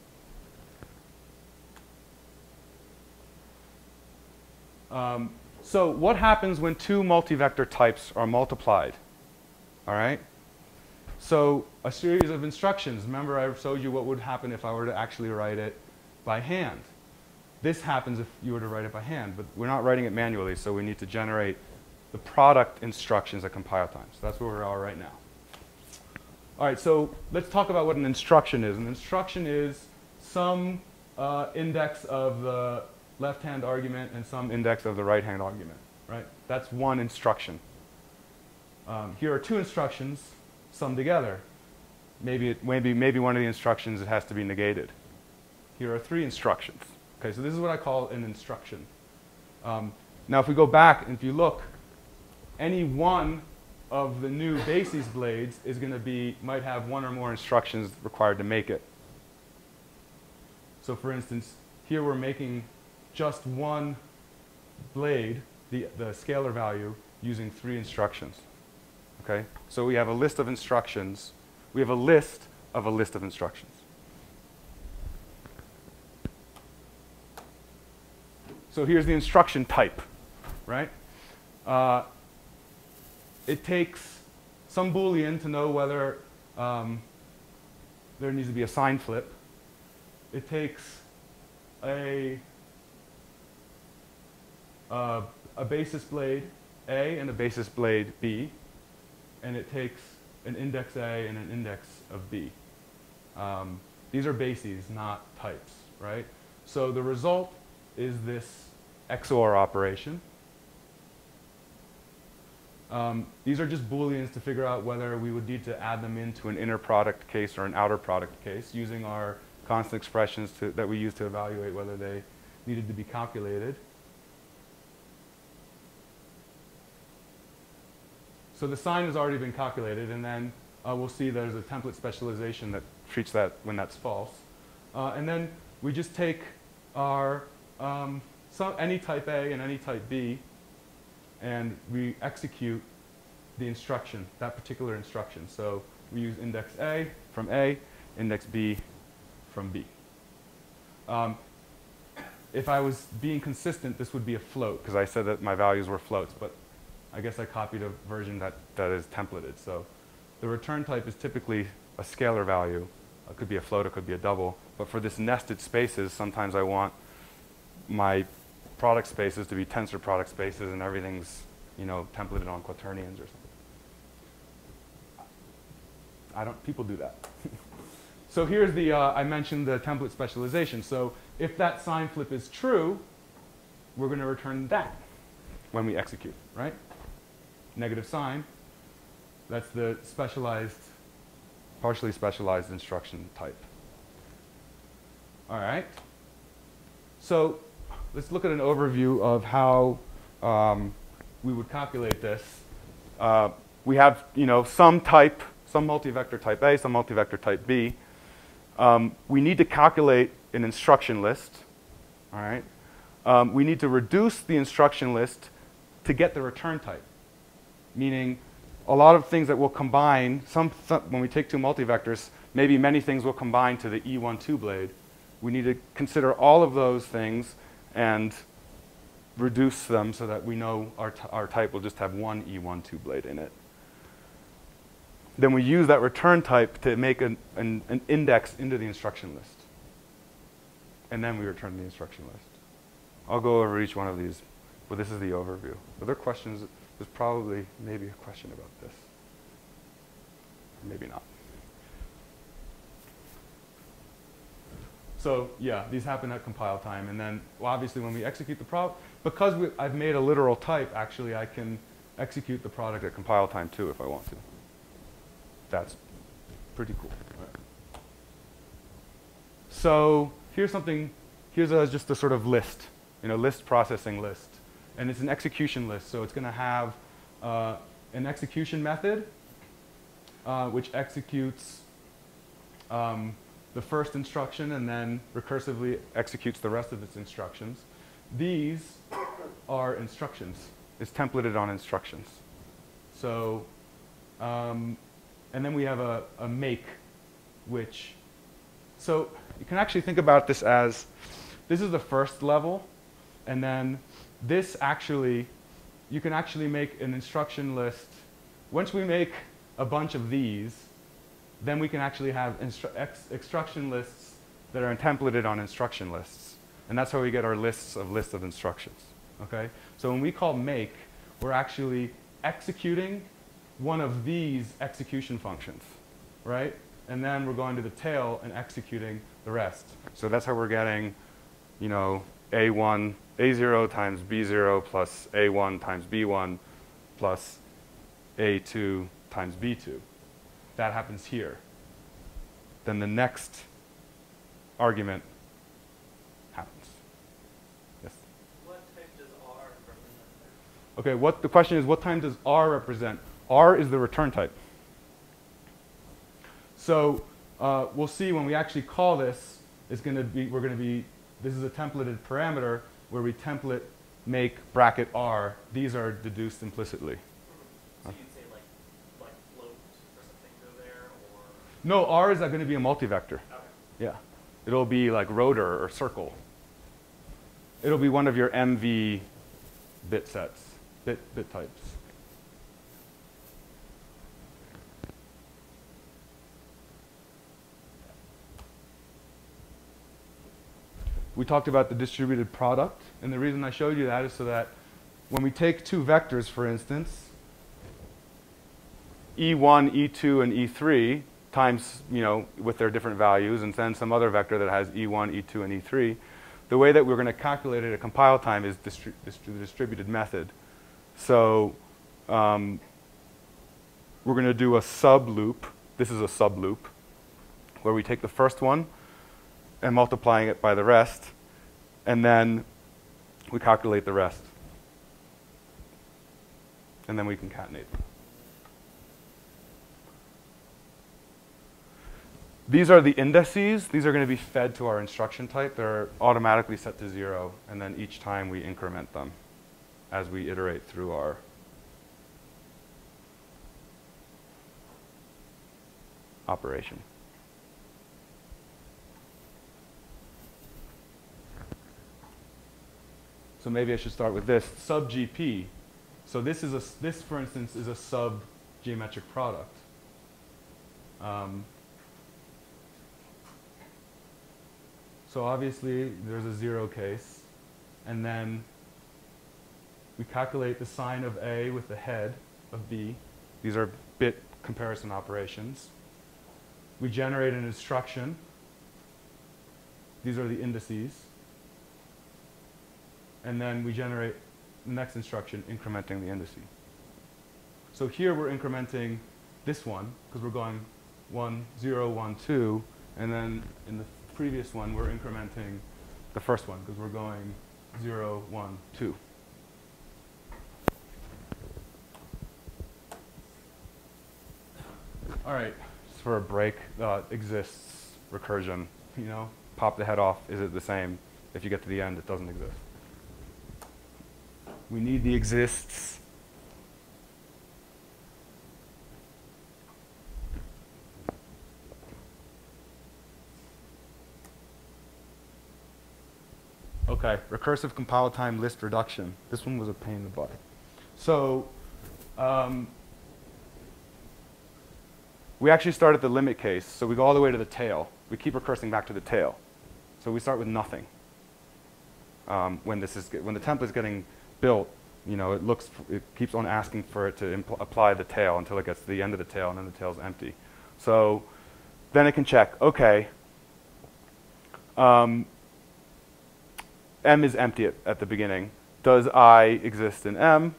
Um, so what happens when two multi-vector types are multiplied? All right? So a series of instructions. Remember I showed you what would happen if I were to actually write it by hand. This happens if you were to write it by hand, but we're not writing it manually, so we need to generate the product instructions at compile time. So that's where we are right now. All right, so let's talk about what an instruction is. An instruction is some uh, index of the left-hand argument and some index of the right-hand argument, right? That's one instruction. Um, here are two instructions summed together. Maybe, it, maybe, maybe one of the instructions, it has to be negated. Here are three instructions. Okay, so this is what I call an instruction. Um, now, if we go back and if you look, any one of the new basis blades is going to be, might have one or more instructions required to make it. So for instance, here we're making just one blade, the, the scalar value, using three instructions. Okay? So we have a list of instructions. We have a list of a list of instructions. So here's the instruction type, right? Uh, it takes some Boolean to know whether um, there needs to be a sign flip. It takes a, uh, a basis blade A and a basis blade B, and it takes an index A and an index of B. Um, these are bases, not types, right? So the result is this X O R operation. Um, these are just Booleans to figure out whether we would need to add them into an inner product case or an outer product case using our constant expressions to, that we use to evaluate whether they needed to be calculated. So the sign has already been calculated, and then uh, we'll see there's a template specialization that treats that when that's false. Uh, and then we just take our um, some, any type A and any type B, and we execute the instruction, that particular instruction. So we use index A from A, index B from B. Um, if I was being consistent, this would be a float, because I said that my values were floats, but I guess I copied a version that, that is templated. So the return type is typically a scalar value. It could be a float, it could be a double. But for this nested spaces, sometimes I want my product spaces to be tensor product spaces, and everything's, you know, templated on quaternions or something. I don't, people do that. So here's the, uh, I mentioned the template specialization. So if that sign flip is true, we're going to return that when we execute, right? Negative sign, that's the specialized, partially specialized instruction type. All right. So let's look at an overview of how um, we would calculate this. Uh, we have, you know, some type, some multi-vector type A, some multi-vector type B. Um, we need to calculate an instruction list. All right. Um, we need to reduce the instruction list to get the return type, meaning a lot of things that will combine, some, some when we take two multivectors, maybe many things will combine to the E one two blade. We need to consider all of those things and reduce them so that we know our, t our type will just have one E one two blade in it. Then we use that return type to make an, an, an index into the instruction list. and then we return the instruction list. I'll go over each one of these, but this is the overview. Are there questions? There's probably maybe a question about this. Maybe not. So yeah, these happen at compile time, and then well, obviously when we execute the product, because we, I've made a literal type, actually I can execute the product at compile time too if I want to. That's pretty cool. Right. So here's something, here's a, just a sort of list, you know, list processing list. And it's an execution list, so it's going to have uh, an execution method uh, which executes um, the first instruction and then recursively executes the rest of its instructions. These are instructions. It's templated on instructions. So, um, and then we have a, a make, which, so you can actually think about this as, this is the first level, and then this actually, you can actually make an instruction list. Once we make a bunch of these, then we can actually have instru ex instruction lists that are templated on instruction lists. And that's how we get our lists of lists of instructions. Okay? So when we call make, we're actually executing one of these execution functions, right? And then we're going to the tail and executing the rest. So that's how we're getting, you know, A one, A zero times B zero plus A one times B one plus A two times B two. That happens here. Then the next argument happens. Yes? What type does R represent? Okay, what the question is, what time does R represent? R is the return type. So uh, we'll see when we actually call this, it's going to be, we're going to be, this is a templated parameter where we template make bracket R. These are deduced implicitly. So you'd say like, like float or something go there, or? No, R is going to be a multivector. Okay. Yeah. It'll be like rotor or circle. It'll be one of your M V bit sets, bit, bit types. We talked about the distributed product, and the reason I showed you that is so that when we take two vectors, for instance, E one, E two, and E three times, you know, with their different values, and then some other vector that has E one, E two, and E three, the way that we're going to calculate it at compile time is distri distri the distributed method. So um, we're going to do a sub loop. This is a sub loop where we take the first one and multiplying it by the rest, and then we calculate the rest. And then we concatenate them. These are the indices. These are going to be fed to our instruction type. They're automatically set to zero, and then each time we increment them as we iterate through our operation. So maybe I should start with this, sub G P. So this is a, this, for instance, is a sub geometric product. Um, so obviously there's a zero case, and then we calculate the sign of A with the head of B. These are bit comparison operations. We generate an instruction. These are the indices. And then we generate the next instruction incrementing the indice. So here we're incrementing this one because we're going one, zero, one, two, and then in the previous one we're incrementing the first one because we're going zero, one, two. All right, just for a break, uh, exists recursion. You know, pop the head off. Is it the same? If you get to the end, it doesn't exist. We need the exists. Okay, recursive compile time list reduction. This one was a pain in the butt. So um, we actually start at the limit case. So we go all the way to the tail. We keep recursing back to the tail. So So we start with nothing. Um, when this is when the template is getting built, you know, it looks it keeps on asking for it to apply the tail until it gets to the end of the tail, and then the tail's empty. So then it can check. Okay, um, M is empty at, at the beginning. Does I exist in M?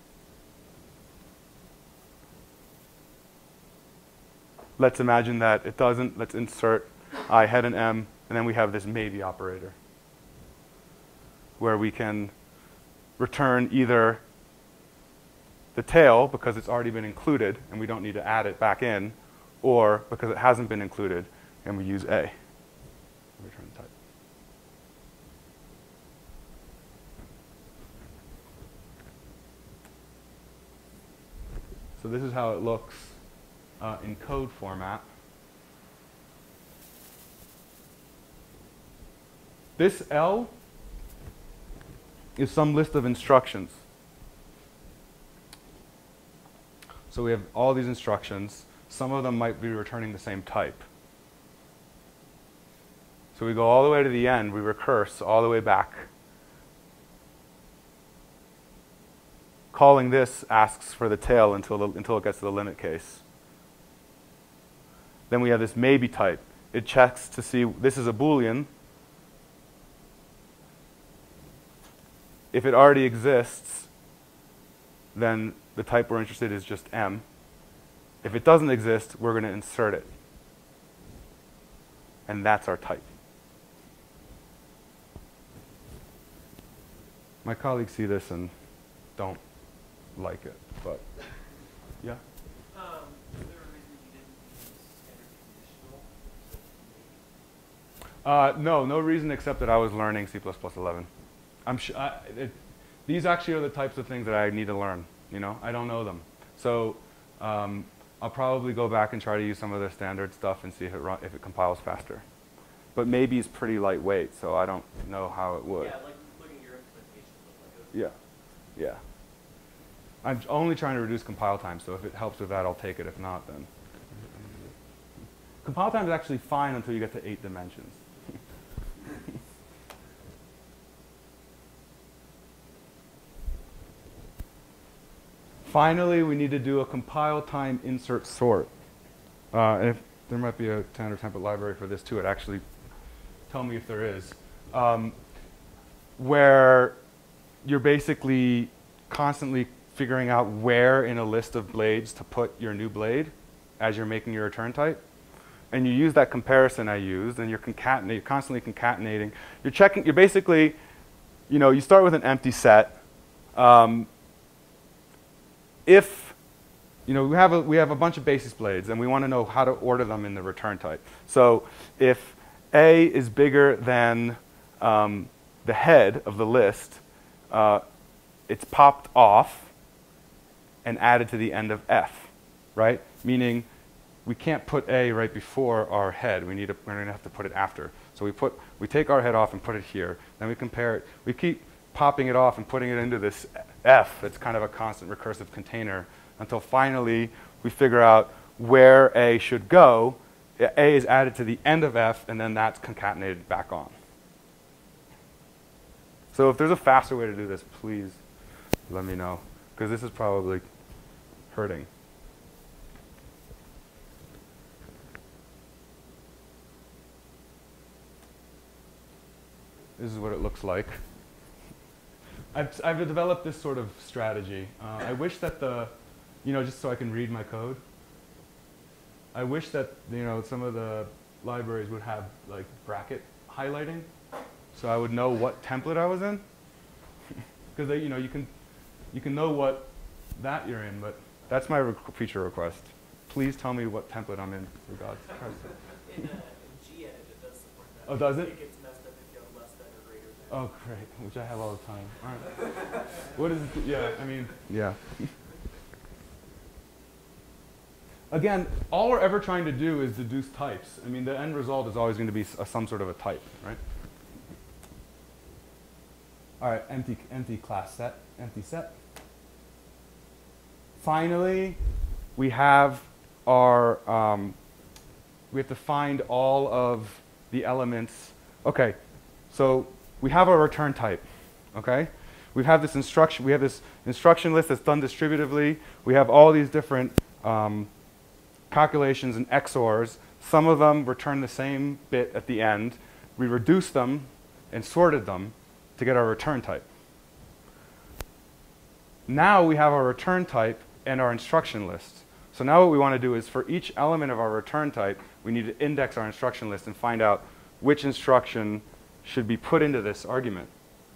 Let's imagine that it doesn't. Let's insert I head in M, and then we have this maybe operator, where we can return either the tail because it's already been included and we don't need to add it back in, or because it hasn't been included and we use A. Return type. So this is how it looks uh, in code format. This L is some list of instructions. So we have all these instructions. Some of them might be returning the same type. So we go all the way to the end. We recurse all the way back. Calling this asks for the tail until, the, until it gets to the limit case. Then we have this maybe type. It checks to see, this is a Boolean. If it already exists, then the type we're interested in is just M. If it doesn't exist, we're going to insert it. And that's our type. My colleagues see this and don't like it, but yeah. Um, is there a reason you didn't use standard conditional? Uh, no, no reason except that I was learning C plus plus eleven. I'm sh I, it, these actually are the types of things that I need to learn. You know, I don't know them. So um, I'll probably go back and try to use some of the standard stuff and see if it, run, if it compiles faster. But maybe it's pretty lightweight, so I don't know how it would. Yeah, like looking at your implementation looked like it was. Yeah, yeah. I'm only trying to reduce compile time, so if it helps with that, I'll take it. If not, then. Compile time is actually fine until you get to eight dimensions. Finally, we need to do a compile time insert sort. Uh, and if there might be a standard template library for this too, it actually tell me if there is. Um, where you're basically constantly figuring out where in a list of blades to put your new blade as you're making your return type. And you use that comparison I used, and you're concatenating, you're constantly concatenating. You're checking, you're basically, you know, you start with an empty set. Um, If, you know, we have, a, we have a bunch of basis blades, and we want to know how to order them in the return type. So if A is bigger than um, the head of the list, uh, it's popped off and added to the end of F, right? Meaning we can't put A right before our head. We need to, we're going to have to put it after. So we, put, we take our head off and put it here. Then we compare it. We keep popping it off and putting it into this F that's kind of a constant recursive container until finally we figure out where A should go. A is added to the end of F, and then that's concatenated back on. So if there's a faster way to do this, please let me know, because this is probably hurting. This is what it looks like. I've, I've developed this sort of strategy. Uh, I wish that the, you know, just so I can read my code, I wish that, you know, some of the libraries would have like bracket highlighting, so I would know what template I was in. Because you know, you can, you can know what that you're in, but that's my re feature request. Please tell me what template I'm in, for God's Christ. In, uh, in Gedit, it does support that. Oh, does it? It gets messed up if you have less than or greater than. Oh, great, which I have all the time. All right. What is it? Yeah, I mean, yeah. Again, all we're ever trying to do is deduce types. I mean, the end result is always going to be a, some sort of a type, right? All right, empty, empty class set, empty set. Finally, we have our, um, we have to find all of the elements. Okay, So we have our return type, okay? We have this instruction, we have this instruction list that's done distributively. We have all these different um, calculations and X O Rs. Some of them return the same bit at the end. We reduced them and sorted them to get our return type. Now we have our return type and our instruction list. So now what we want to do is for each element of our return type, we need to index our instruction list and find out which instruction should be put into this argument.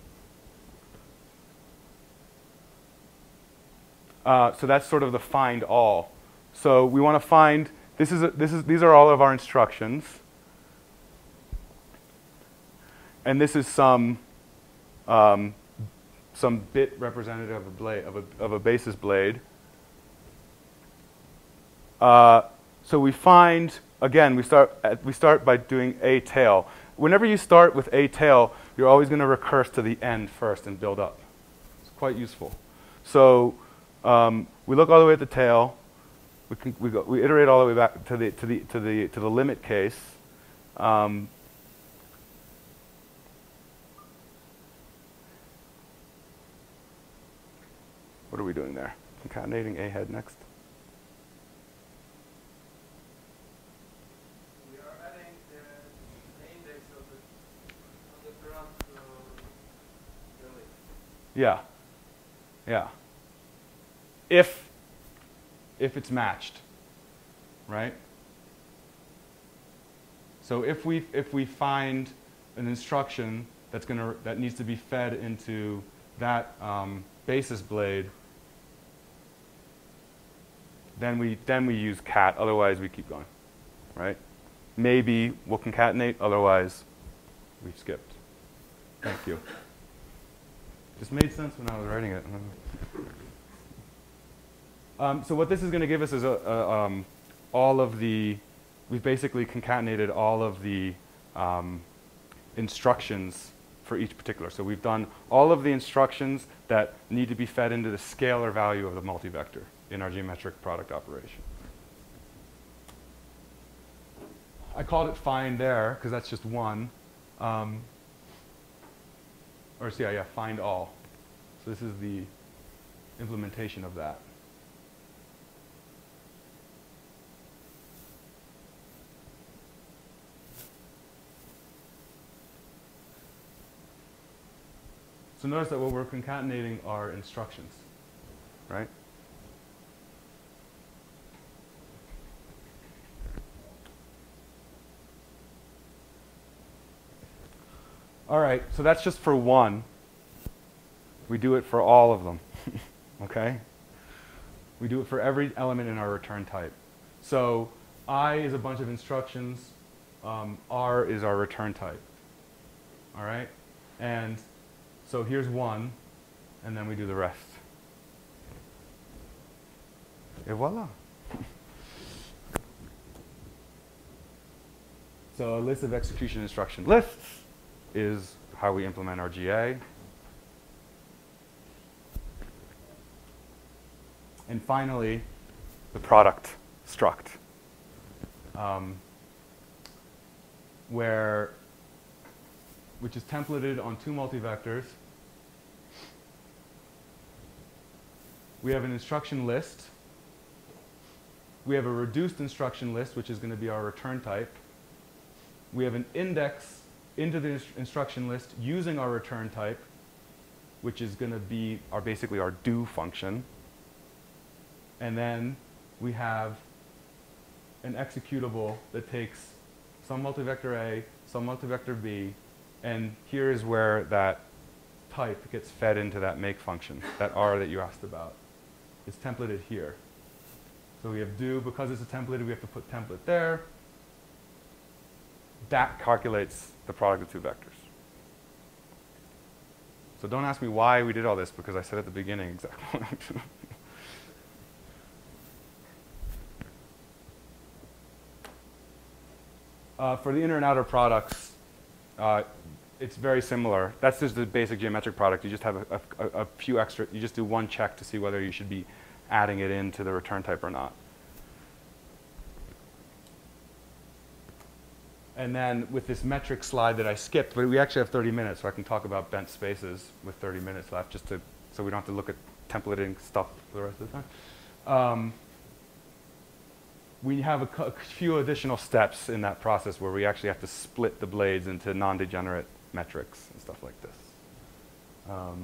Uh, so that's sort of the find all. So we want to find, this is a, this is, these are all of our instructions. And this is some, um, some bit representative of a, blade, of a, of a basis blade. Uh, so we find, again, we start, at, we start by doing a tail. Whenever you start with a tail, you're always going to recurse to the end first and build up. It's quite useful. So um, we look all the way at the tail. We, can, we, go, we iterate all the way back to the, to the, to the, to the limit case. Um, what are we doing there? Concatenating a head next. We are adding the, the index of the, of the graph to the list. Yeah. Yeah. If, if it's matched, right? So if we, if we find an instruction that's gonna, that needs to be fed into that um, basis blade, then we, then we use cat, otherwise we keep going, right? Maybe we'll concatenate, otherwise we've skipped. Thank you. This made sense when I was writing it. Um, so what this is going to give us is a, a, um, all of the, we've basically concatenated all of the um, instructions for each particular. So we've done all of the instructions that need to be fed into the scalar value of the multivector in our geometric product operation. I called it find there because that's just one. Um, or so yeah, yeah, find all. So this is the implementation of that. So notice that what we're concatenating are instructions, right? All right, so that's just for one. We do it for all of them, okay? We do it for every element in our return type. So I is a bunch of instructions. Um, R is our return type, all right? And so here's one, and then we do the rest. Et voila. So a list of execution instruction lists is how we implement our G A. And finally, the product struct, um, where, which is templated on two multivectors. We have an instruction list. We have a reduced instruction list, which is going to be our return type. We have an index into the inst instruction list using our return type, which is going to be our basically our do function. And then we have an executable that takes some multivector A, some multivector B, and here is where that type gets fed into that make function, that R that you asked about. It's templated here. So we have do, because it's a template, we have to put template there. That calculates the product of two vectors. So don't ask me why we did all this, because I said at the beginning exactly. uh, for the inner and outer products, uh, it's very similar. That's just the basic geometric product. You just have a, a, a few extra, you just do one check to see whether you should be adding it into the return type or not. and then with this metric slide that I skipped, but we actually have thirty minutes, so I can talk about bent spaces with thirty minutes left, just to so we don't have to look at templating stuff for the rest of the time. Um, we have a, a few additional steps in that process where we actually have to split the blades into non-degenerate metrics and stuff like this. Um,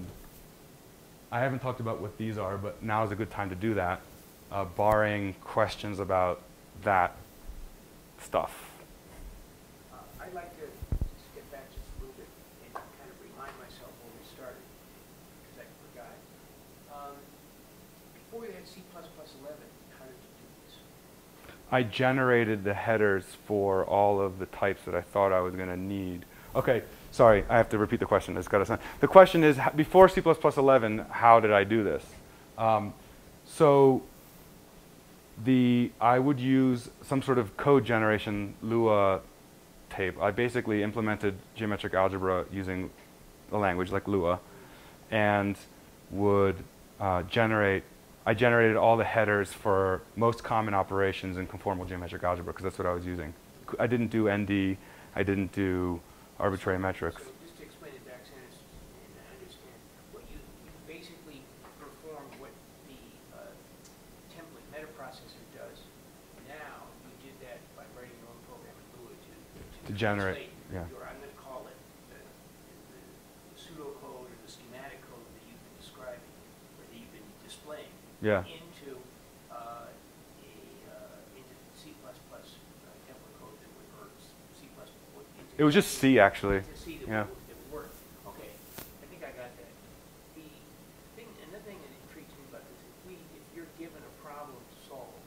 I haven't talked about what these are, but now is a good time to do that, uh, barring questions about that stuff. Uh, I'd like to just get back just a little bit and kind of remind myself where we started, because I forgot. Um, before we had C plus plus eleven, how did you do this? I generated the headers for all of the types that I thought I was going to need. Okay, sorry, I have to repeat the question. It's got to sound. The question is, before C plus plus eleven, how did I do this? Um, so the I would use some sort of code generation Lua tape. I basically implemented geometric algebra using a language like Lua, and would uh, generate. I generated all the headers for most common operations in conformal geometric algebra because that's what I was using. I didn't do N D. I didn't do arbitrary metrics. So just to explain it back, and I understand, what you, you basically performed what the uh, template metaprocessor does now. You did that by writing your own program in Lua to, to, To generate, translate yeah. your, I'm going to call it the, the, the pseudocode or the schematic code that you've been describing, or that you've been displaying, Yeah. into uh, a uh, into C plus plus uh, template code that would, or C plus plus. It was just C actually. To see that, Yeah. would, that would work. Okay, I think I got that. The thing, another thing that intrigues me about this, if we, if you're given a problem to solve,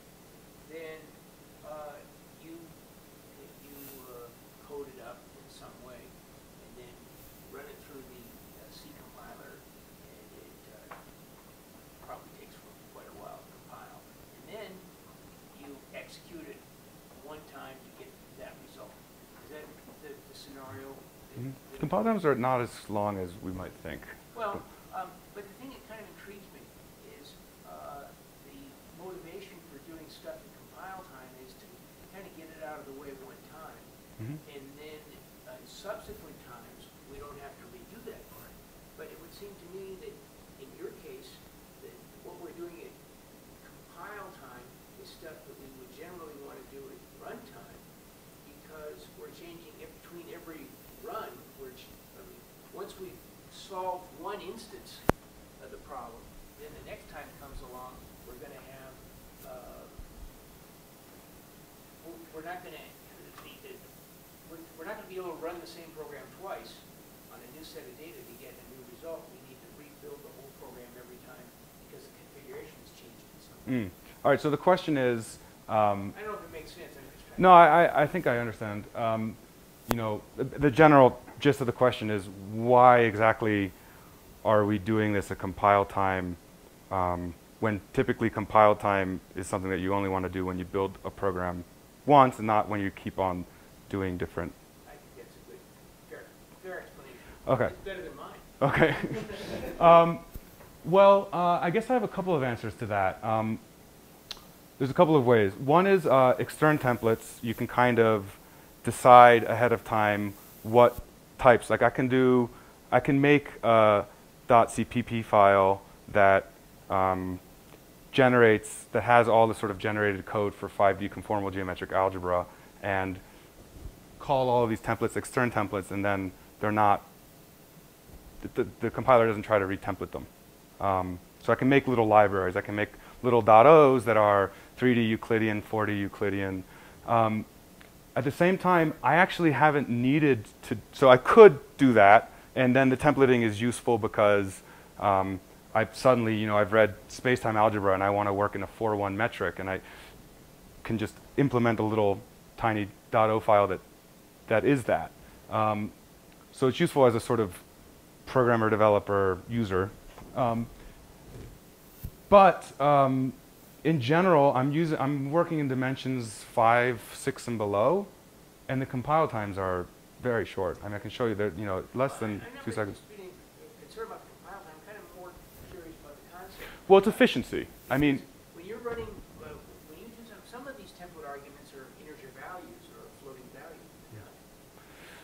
then uh, you you uh, code it up in some way, and then run it through the uh, C compiler, and it uh, probably takes quite a while to compile, and then you execute it one time to get that result. Is that the, the scenario? that- Mm-hmm. that- Compile times are not as long as we might think. Well, um, but the thing that kind of intrigues me is uh, the motivation for doing stuff in compile time is to kind of get it out of the way one time, Mhm. and then uh, in subsequent times we don't have to redo that part. But it would seem to me that in your case, that what we're doing at compile time is stuff that we would generally want to do at runtime, because we're changing in between every run. We're ch I mean, once we solve one instance of the problem, then the next time comes along, we're going to have, uh, we're, we're not going to, we're, we're not going to be able to run the same program twice on a new set of data to get a new result. We need to rebuild the whole program every time because the configuration has changed in some way. Mm. All right. So the question is. Um, I don't know if it makes sense. I'm just trying No, I, I- I think I understand. Um, you know, the, the general gist of the question is why exactly are we doing this at compile time um, when typically compile time is something that you only want to do when you build a program once and not when you keep on doing different. I think that's a good, fair, fair explanation. Okay. It's better than mine. Okay. um, well, uh, I guess I have a couple of answers to that. Um, There's a couple of ways. One is uh, extern templates. You can kind of decide ahead of time what types. Like I can do, I can make a .cpp file that um, generates, that has all the sort of generated code for five D conformal geometric algebra, and call all of these templates extern templates, and then they're not, the, the, the compiler doesn't try to retemplate them. Um, so I can make little libraries. I can make little .os that are three D Euclidean, four D Euclidean. Um, at the same time, I actually haven't needed to, so I could do that, and then the templating is useful because um, I suddenly, you know, I've read space-time algebra and I want to work in a four one metric, and I can just implement a little tiny .o file that, that is that. Um, so it's useful as a sort of programmer, developer, user. Um, but um, in general, I'm using, I'm working in dimensions five, six, and below, and the compile times are very short. I mean, I can show you that, you know, less than two seconds. I'm not really concerned about the compile time. I'm kind of more curious about the concept. Well, it's efficiency. I mean, When you're running, uh, when you do some, some of these template arguments are integer values or floating values.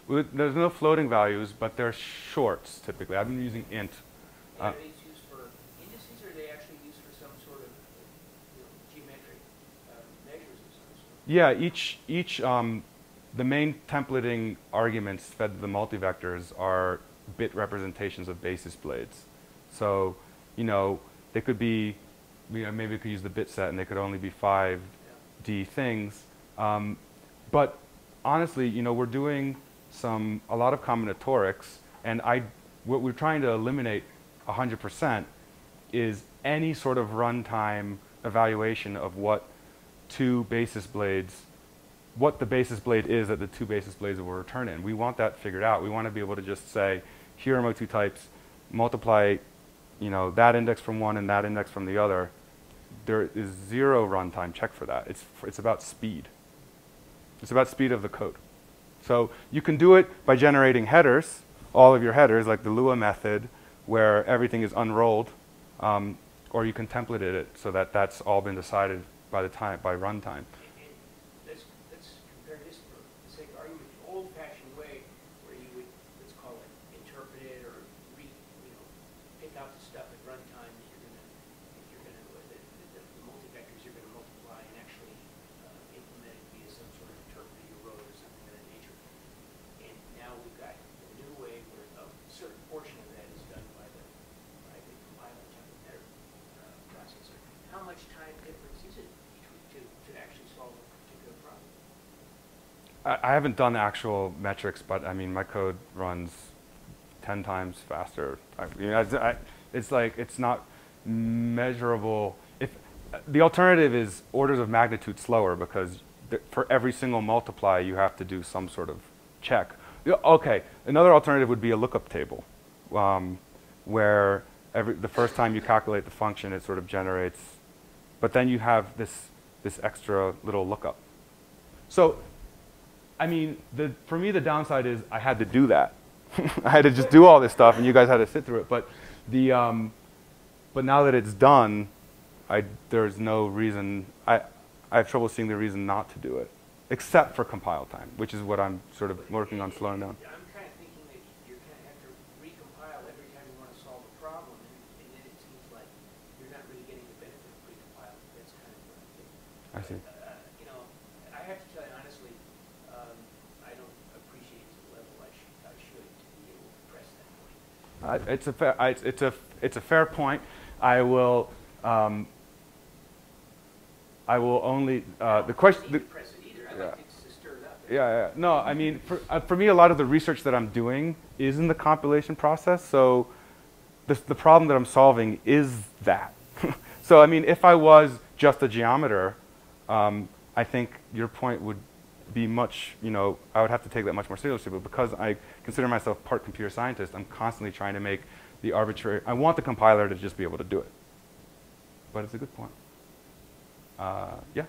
with, there's no floating values, but they're shorts typically. I've been using int. Are Uh, these used for indices, or are they actually used for some sort of, you know, geometric uh, measures of some sort? yeah, each each um, the main templating arguments fed to the multivectors are bit representations of basis blades. So, you know, they could be, you know, maybe we could use the bit set and they could only be five D things. Um, but honestly, you know, we're doing some, a lot of combinatorics, and I, what we're trying to eliminate one hundred percent is any sort of runtime evaluation of what two basis blades, what the basis blade is that the two basis blades will return in. We want that figured out. We want to be able to just say, here are my two types, multiply, you know, that index from one and that index from the other. There is zero runtime check for that. It's, it's about speed. It's about speed of the code. So you can do it by generating headers, all of your headers, like the Lua method, where everything is unrolled, um, or you can template it so that that's all been decided by the time, by runtime. And let's, let's compare this for the sake of argument, the old-fashioned way where you would, let's call it, interpret it or re, you know, pick out the stuff at runtime that you're gonna, if you're gonna, the, the, the multivectors you're gonna multiply and actually uh, implement it via some sort of interpreter you wrote or something of that nature. And now we've got a new way where a certain portion of that is done by the, by the compiler template header uh, processor. How much time difference is it to, to actually solve a particular problem? I, I haven't done actual metrics, but I mean, my code runs ten times faster. I, you know, I, I, it's like, it's not measurable. If the alternative is orders of magnitude slower, because th for every single multiply, you have to do some sort of check. Yeah, okay, another alternative would be a lookup table, um, where every, the first time you calculate the function, it sort of generates, but then you have this, this extra little lookup. So, I mean, the, for me, the downside is I had to do that. I had to just do all this stuff, and you guys had to sit through it. But, the, um, but now that it's done, I, there's no reason, I, I have trouble seeing the reason not to do it, except for compile time, which is what I'm sort of working on slowing down. I'm kind of thinking that you're kind of have to recompile every time you want to solve a problem, and, and then it seems like you're not really getting the benefit of precompile. That's kind of what I'm thinking. I see. But, uh, you know, I have to tell you honestly, um, I don't appreciate it to the level I, sh I should to be able to press that point. Uh, it's a fair, I, it's a, it's a fair point. I will, um, I will only uh, the question. The, press it either. I yeah. like to, to stir it up. Yeah, yeah. No, I mean, for, uh, for me, a lot of the research that I'm doing is in the compilation process. So the, the problem that I'm solving is that. So, I mean, if I was just a geometer, um, I think your point would be much, you know, I would have to take that much more seriously. But because I consider myself part computer scientist, I'm constantly trying to make the arbitrary, I want the compiler to just be able to do it. But it's a good point. Uh, yeah?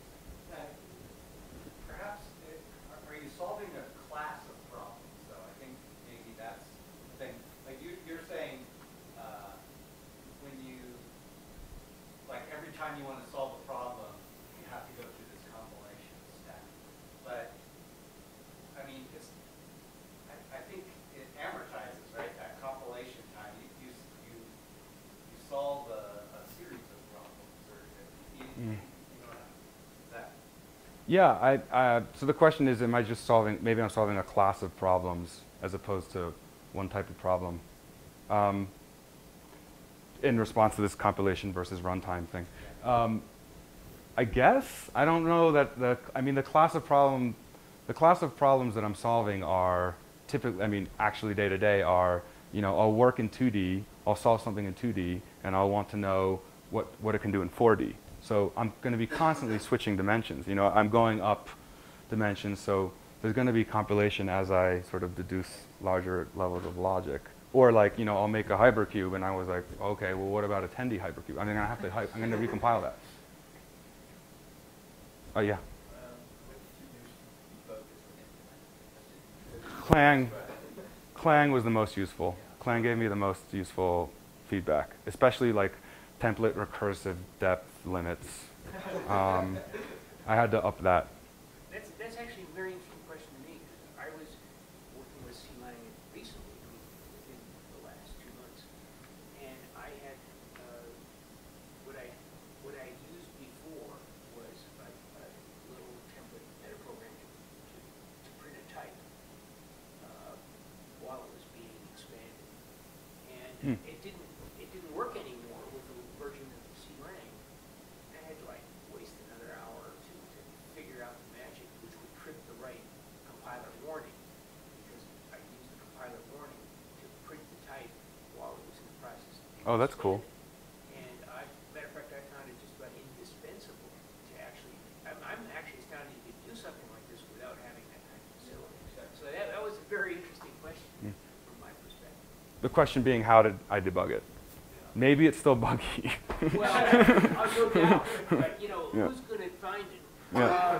Perhaps, it, are you solving a class of problems, though? I think maybe that's the thing. Like you, you're saying, uh, when you, like every time you want to solve a problem, you have to go through this compilation step. But, I mean, it's, I, I think it amortizes, right? That compilation time. You, you, you, you solve a, a series of problems, or you, Mm. you know, that. Yeah, I, I, so the question is, am I just solving, maybe I'm solving a class of problems as opposed to one type of problem, um, in response to this compilation versus runtime thing. Um, I guess, I don't know that the, I mean, the class of problem, the class of problems that I'm solving are typically, I mean, actually day to day are, you know, I'll work in two D, I'll solve something in two D, and I'll want to know what, what it can do in four D. So I'm going to be constantly switching dimensions. You know, I'm going up dimensions, so there's going to be compilation as I sort of deduce larger levels of logic. Or like, you know, I'll make a hypercube, and I was like, okay, well, what about a ten D hypercube? I'm going to have to, I'm going to recompile that. Oh yeah. Clang, Clang was the most useful. Clang gave me the most useful feedback, especially like template recursive depth limits. Um, I had to up that. That's, that's actually a very interesting question to me, because I was, Hmm. it didn't it didn't work anymore with the version of C lang. I had to like waste another hour or two to figure out the magic which would trip the right compiler warning, because I used the compiler warning to print the type while it was in the process of being Oh, that's cool. expanded. And I, matter of fact, I found it just about indispensable to actually. I'm, I'm actually astounded you could do something like this without having that kind of facility. So that, that was a very interesting question Mm. from my perspective. The question being, how did I debug it? Maybe it's still buggy. Well, I'll go down, but you know, Yeah. who's going to find it? Yeah.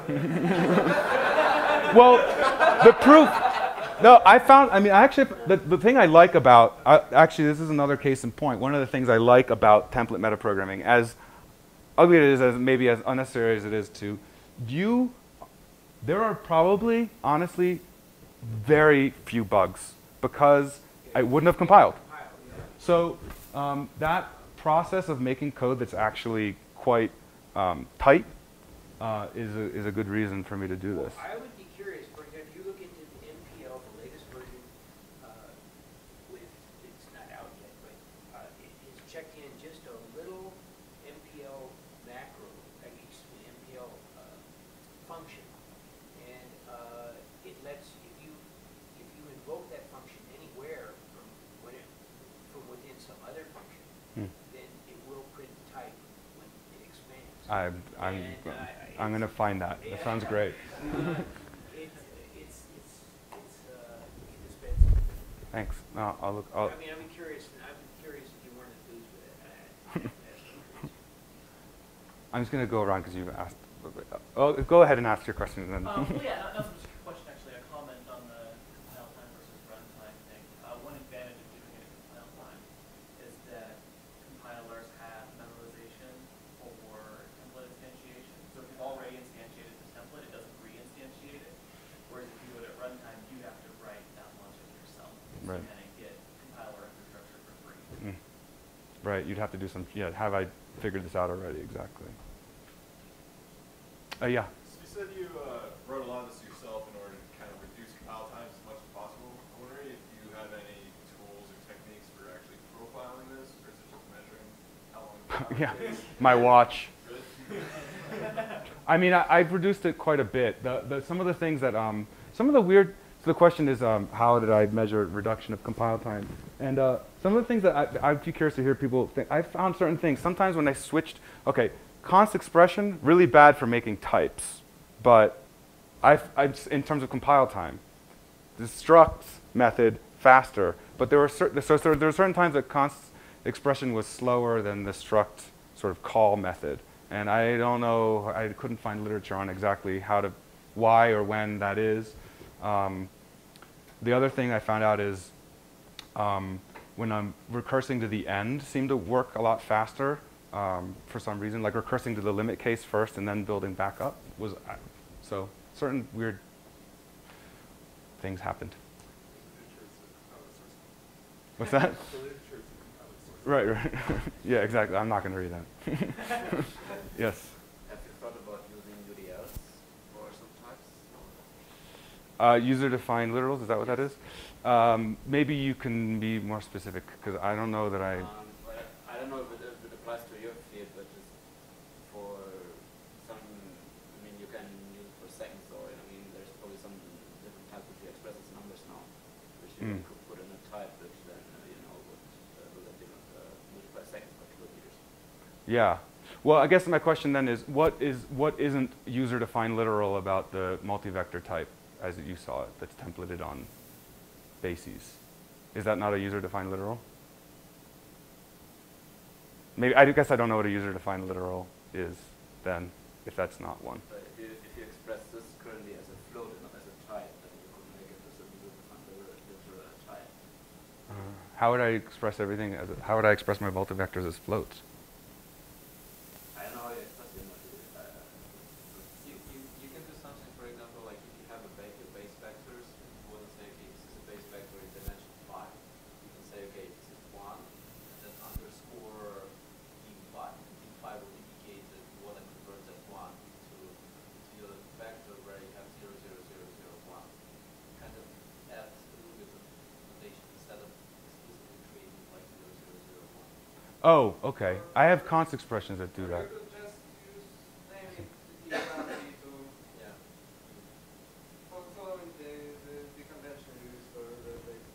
Well, the proof. No, I found. I mean, actually, the the thing I like about uh, actually, this is another case in point. One of the things I like about template metaprogramming, as ugly it is, as maybe as unnecessary as it is, to you, there are probably, honestly, very few bugs because I wouldn't have compiled. So um, that process of making code that's actually quite um, tight uh, is, a, is a good reason for me to do this. I would be curious, for example, if you look into the M P L, the latest version, uh, with, it's not out yet, but uh, it has checked in just a little M P L macro, I mean, excuse me, M P L uh, function, and uh, it lets, if you, if you invoke that function anywhere from, when it, from within some other function, Hmm. then it will print type when it expands. I'm, I'm, And, uh, I'm going to find that. That sounds great. Uh, it's, it's, it's, it's uh, indispensable. Thanks. No, I'll look. I'll, I mean, I'm curious, I'm curious if you weren't enthused with it. I- I- I- I'm just going to go around because you've asked. Oh, go ahead and ask your question. And then Um, well, yeah, that, that was just a question, actually, a comment on the compile time versus runtime thing. Uh, one advantage of doing it at compile time is that compilers have memorization for template instantiation. So if you've already instantiated the template, it doesn't re-instantiate it. Whereas if you do it at runtime, you have to write that logic yourself. Right. And then get compiler infrastructure for free. Mm. Right, you'd have to do some. Yeah, have I figured this out already? Exactly. Uh, yeah. So you said you uh, wrote a lot of this yourself in order to kind of reduce compile times as much as possible. I'm wondering if you have any tools or techniques for actually profiling this, or is it just measuring how long the compile Yeah, takes? my watch. Really? I mean, I, I've reduced it quite a bit. The, the, some of the things that, um, some of the weird, so the question is, um, how did I measure reduction of compile time? And uh, some of the things that I, I'd be curious to hear people think, I found certain things. Sometimes when I switched, okay, const expression, really bad for making types. But I've, I've, in terms of compile time, the struct method, faster. But there were certain, so, so there were certain times that const expression was slower than the struct sort of call method. And I don't know, I couldn't find literature on exactly how to, why or when that is. Um, the other thing I found out is um, when I'm recursing to the end seemed to work a lot faster um, for some reason, like recursing to the limit case first and then building back up was, uh, so certain weird things happened. What's that? Right, right. Yeah, exactly. I'm not going to read that. Yes. Have you thought about using U D Ls for some types? Uh, user-defined literals, is that what that is? Um, maybe you can be more specific, because I don't know that I... Um, well, I don't know if it, if it applies to your field, but just for some, I mean, you can use for seconds, or, I mean, there's probably some different types which you express as numbers now, which you Mm. could put in a type which then, uh, you know, would uh, do that different, uh, multiply seconds by kilometers. Yeah. Well, I guess my question then is, what is what isn't user-defined literal about the multi-vector type as you saw it, that's templated on bases? Is that not a user-defined literal? Maybe I guess I don't know what a user-defined literal is then, if that's not one. But if you, if you express this currently as a float and not as a type, then you could make it as a user-defined literal type. Uh, how would I express everything as a, how would I express my multivectors as floats? I don't know how you express it. Uh, You, you, you can do something, for example, like if you have a base, your base vectors, you want to say, okay, this is a base vector in dimension five. You can say, okay, this is one, and then underscore d five. d five will indicate that you want to convert that one to, to your vector where you have zero, zero, zero, zero, one. Kind of add a little bit of notation instead of explicitly creating like zero, zero, Oh, okay. I have const expressions that do Or that. you could just use name it equality to Yeah. fo- following the, the, the convention used for the basic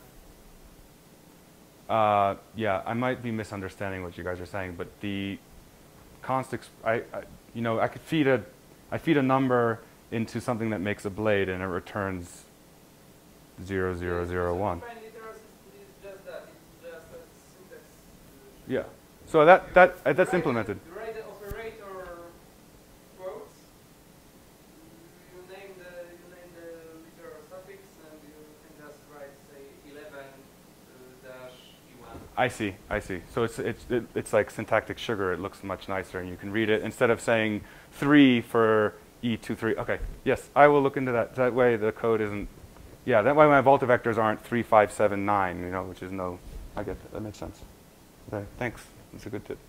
sign. Uh, yeah, I might be misunderstanding what you guys are saying, but the const, exp I, I, you know, I could feed a, I feed a number into something that makes a blade, and it returns zero zero zero one. Fine literals is, is just that. It's just a syntax. uh, Yeah. So that that uh, that's You write implemented. The, you write the operator quotes. You name the you name the literal suffix, and you can just write say eleven uh, dash e one. I see. I see. So it's it's it, it's like syntactic sugar. It looks much nicer, and you can read it instead of saying three for e two three. Okay. Yes, I will look into that. That way the code isn't. Yeah, that way my volta vectors aren't three five seven nine. You know, which is no. I get that. That makes sense. Okay. Thanks. That's a good tip.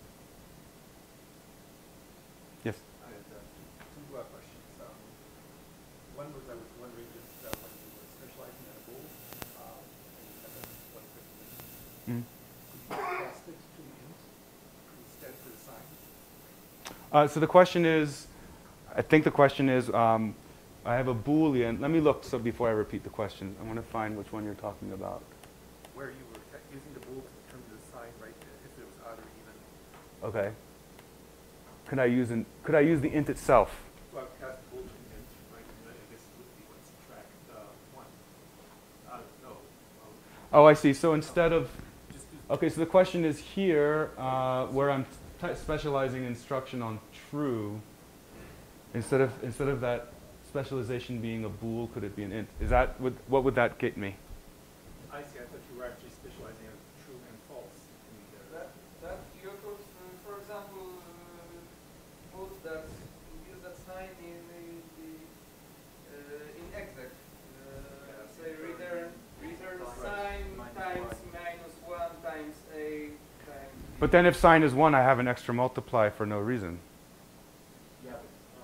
Yes. I had uh, two uh, questions. Um, one was I was wondering just uh, when you were specializing in a bowl, um, and you had a one question. Mm. Could you cast it to int instead of the sign? Uh, so the question is, I think the question is, um, I have a Boolean. Let me look so before I repeat the question. I want to find which one you're talking about. Where you were ca- using the bool to determine the sign, right? If it was odd or even. Okay. Could I use an, could I use the int itself? Well, cast bool to int, right? And I guess it would be one subtract uh, one. Uh, no. Well, Oh, I see. So instead of, just use okay, so the question is here, uh, where I'm t specializing instruction on true, instead of instead of that specialization being a bool, could it be an int? Is that would what would that get me? I see. I thought you were actually specializing on true and false. In the, That that you could, uh, for example, uh, put that use that sign in the, the uh, in exec. Uh, say return return sign times minus one times a times. B. But then if sign is one, I have an extra multiply for no reason. Yeah.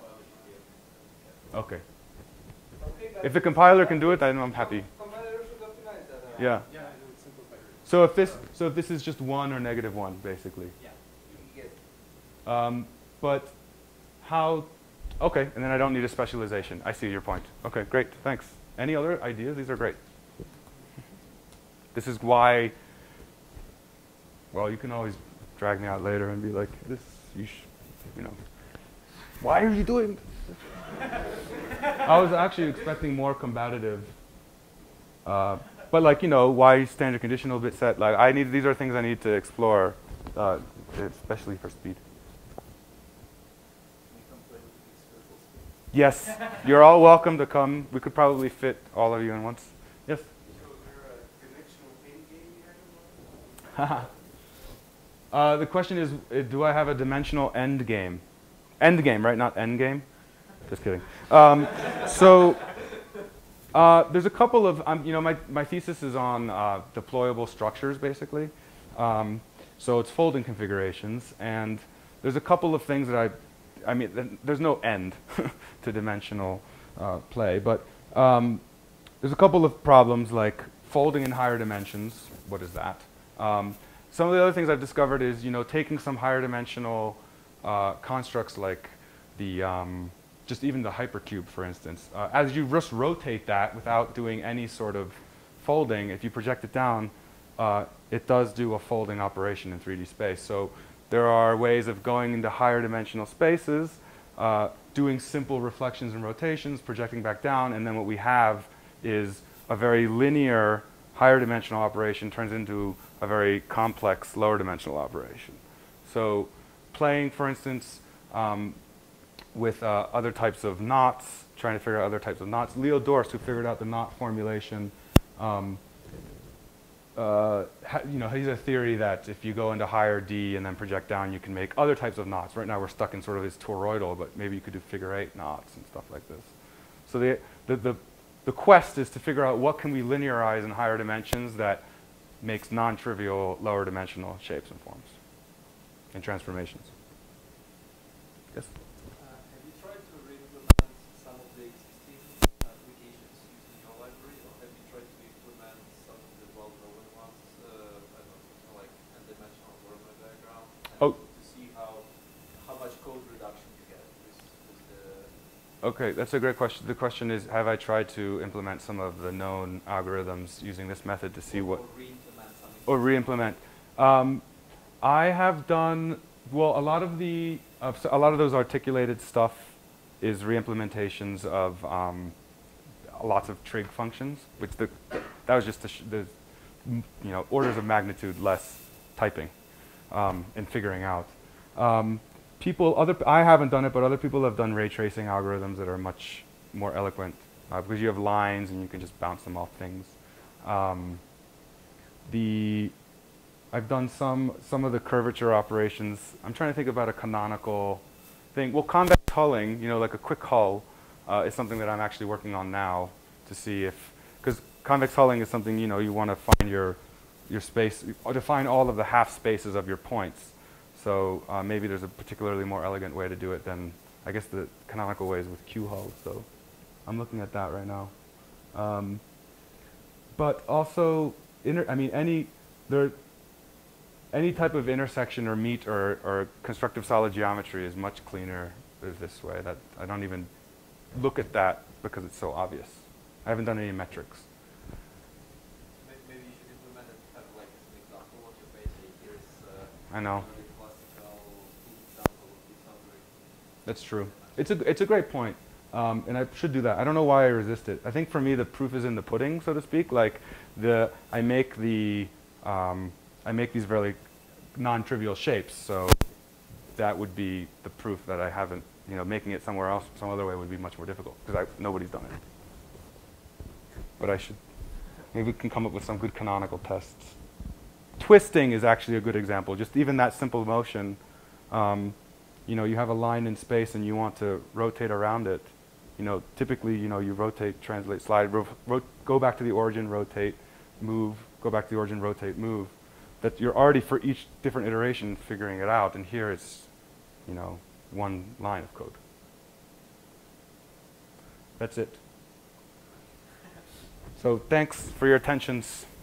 Okay. Okay, but If the compiler can do it, then I'm happy. compiler should optimize that. uh, Yeah. yeah, I know it's simplified. So if this so if this is just one or negative one, basically. Yeah. You get. Um, but how, okay, and then I don't need a specialization. I see your point. Okay, great, thanks. Any other ideas? These are great. This is why, well, you can always drag me out later and be like, this, you, sh you know, why are you doing this? I was actually expecting more combative, uh, but like, you know, why standard conditional bit set? Like, I need, these are things I need to explore, uh, especially for speed. Yes, you're all welcome to come. We could probably fit all of you in once. Yes? So there a dimensional end game here? uh, the question is, uh, do I have a dimensional end game? End game, right? Not end game? Just kidding. Um, so uh, there's a couple of, um, you know, my, my thesis is on uh, deployable structures, basically. Um, so it's folding configurations. And there's a couple of things that I I mean, th there's no end to dimensional uh, play, but um, there's a couple of problems like folding in higher dimensions. What is that? Um, some of the other things I've discovered is, you know, taking some higher dimensional uh, constructs like the, um, just even the hypercube, for instance. Uh, as you just rotate that without doing any sort of folding, if you project it down, uh, it does do a folding operation in three D space. So there are ways of going into higher dimensional spaces, uh, doing simple reflections and rotations, projecting back down, and then what we have is a very linear higher dimensional operation turns into a very complex lower dimensional operation. So playing, for instance, um, with uh, other types of knots, trying to figure out other types of knots. Leo Dorst, who figured out the knot formulation, um, Uh, ha, you know, he has a theory that if you go into higher D and then project down, you can make other types of knots. Right now we're stuck in sort of this toroidal, but maybe you could do figure eight knots and stuff like this. So the, the, the, the quest is to figure out what can we linearize in higher dimensions that makes non-trivial lower dimensional shapes and forms and transformations. Yes? Uh, have you tried to re-implement some of the existing applications using your library, or have you tried to implement some of the well-known ones, uh, I don't know, something like n-dimensional worm Okay, that's a great question. The question is, have I tried to implement some of the known algorithms using this method to see what, Or re-implement something. or re-implement? Um, I have done, well, a lot of the, uh, so a lot of those articulated stuff is re-implementations of um, lots of trig functions, which the, that was just the, sh the you know, orders of magnitude less typing um, and figuring out. Um, people, other, I haven't done it, but other people have done ray tracing algorithms that are much more eloquent uh, because you have lines and you can just bounce them off things. Um, the, I've done some, some of the curvature operations. I'm trying to think about a canonical thing. Well, convex hulling, you know, like a quick hull, uh, is something that I'm actually working on now to see if, because convex hulling is something, you know, you want to find your, your space, or define all of the half spaces of your points. So uh, maybe there's a particularly more elegant way to do it than, I guess the canonical way is with Q-hull. So I'm looking at that right now. Um, but also, inter I mean, any, there, any type of intersection or meet or, or constructive solid geometry is much cleaner this way. That I don't even look at that because it's so obvious. I haven't done any metrics. Maybe you should implement it kind of like as an example what your base here is. Uh, I know. very classical example of this algorithm. That's true. It's a, it's a great point. Um, and I should do that. I don't know why I resist it. I think for me the proof is in the pudding, so to speak. Like the, I make the, um, I make these very non-trivial shapes. So that would be the proof that I haven't, you know, making it somewhere else, some other way would be much more difficult because nobody's done it. But I should, maybe we can come up with some good canonical tests. Twisting is actually a good example. Just even that simple motion, um, you know, you have a line in space and you want to rotate around it. You know, typically, you know, you rotate, translate, slide, ro ro go back to the origin, rotate, move, go back to the origin, rotate, move. That you're already for each different iteration figuring it out, and here it's, you know, one line of code. That's it. So thanks for your attentions.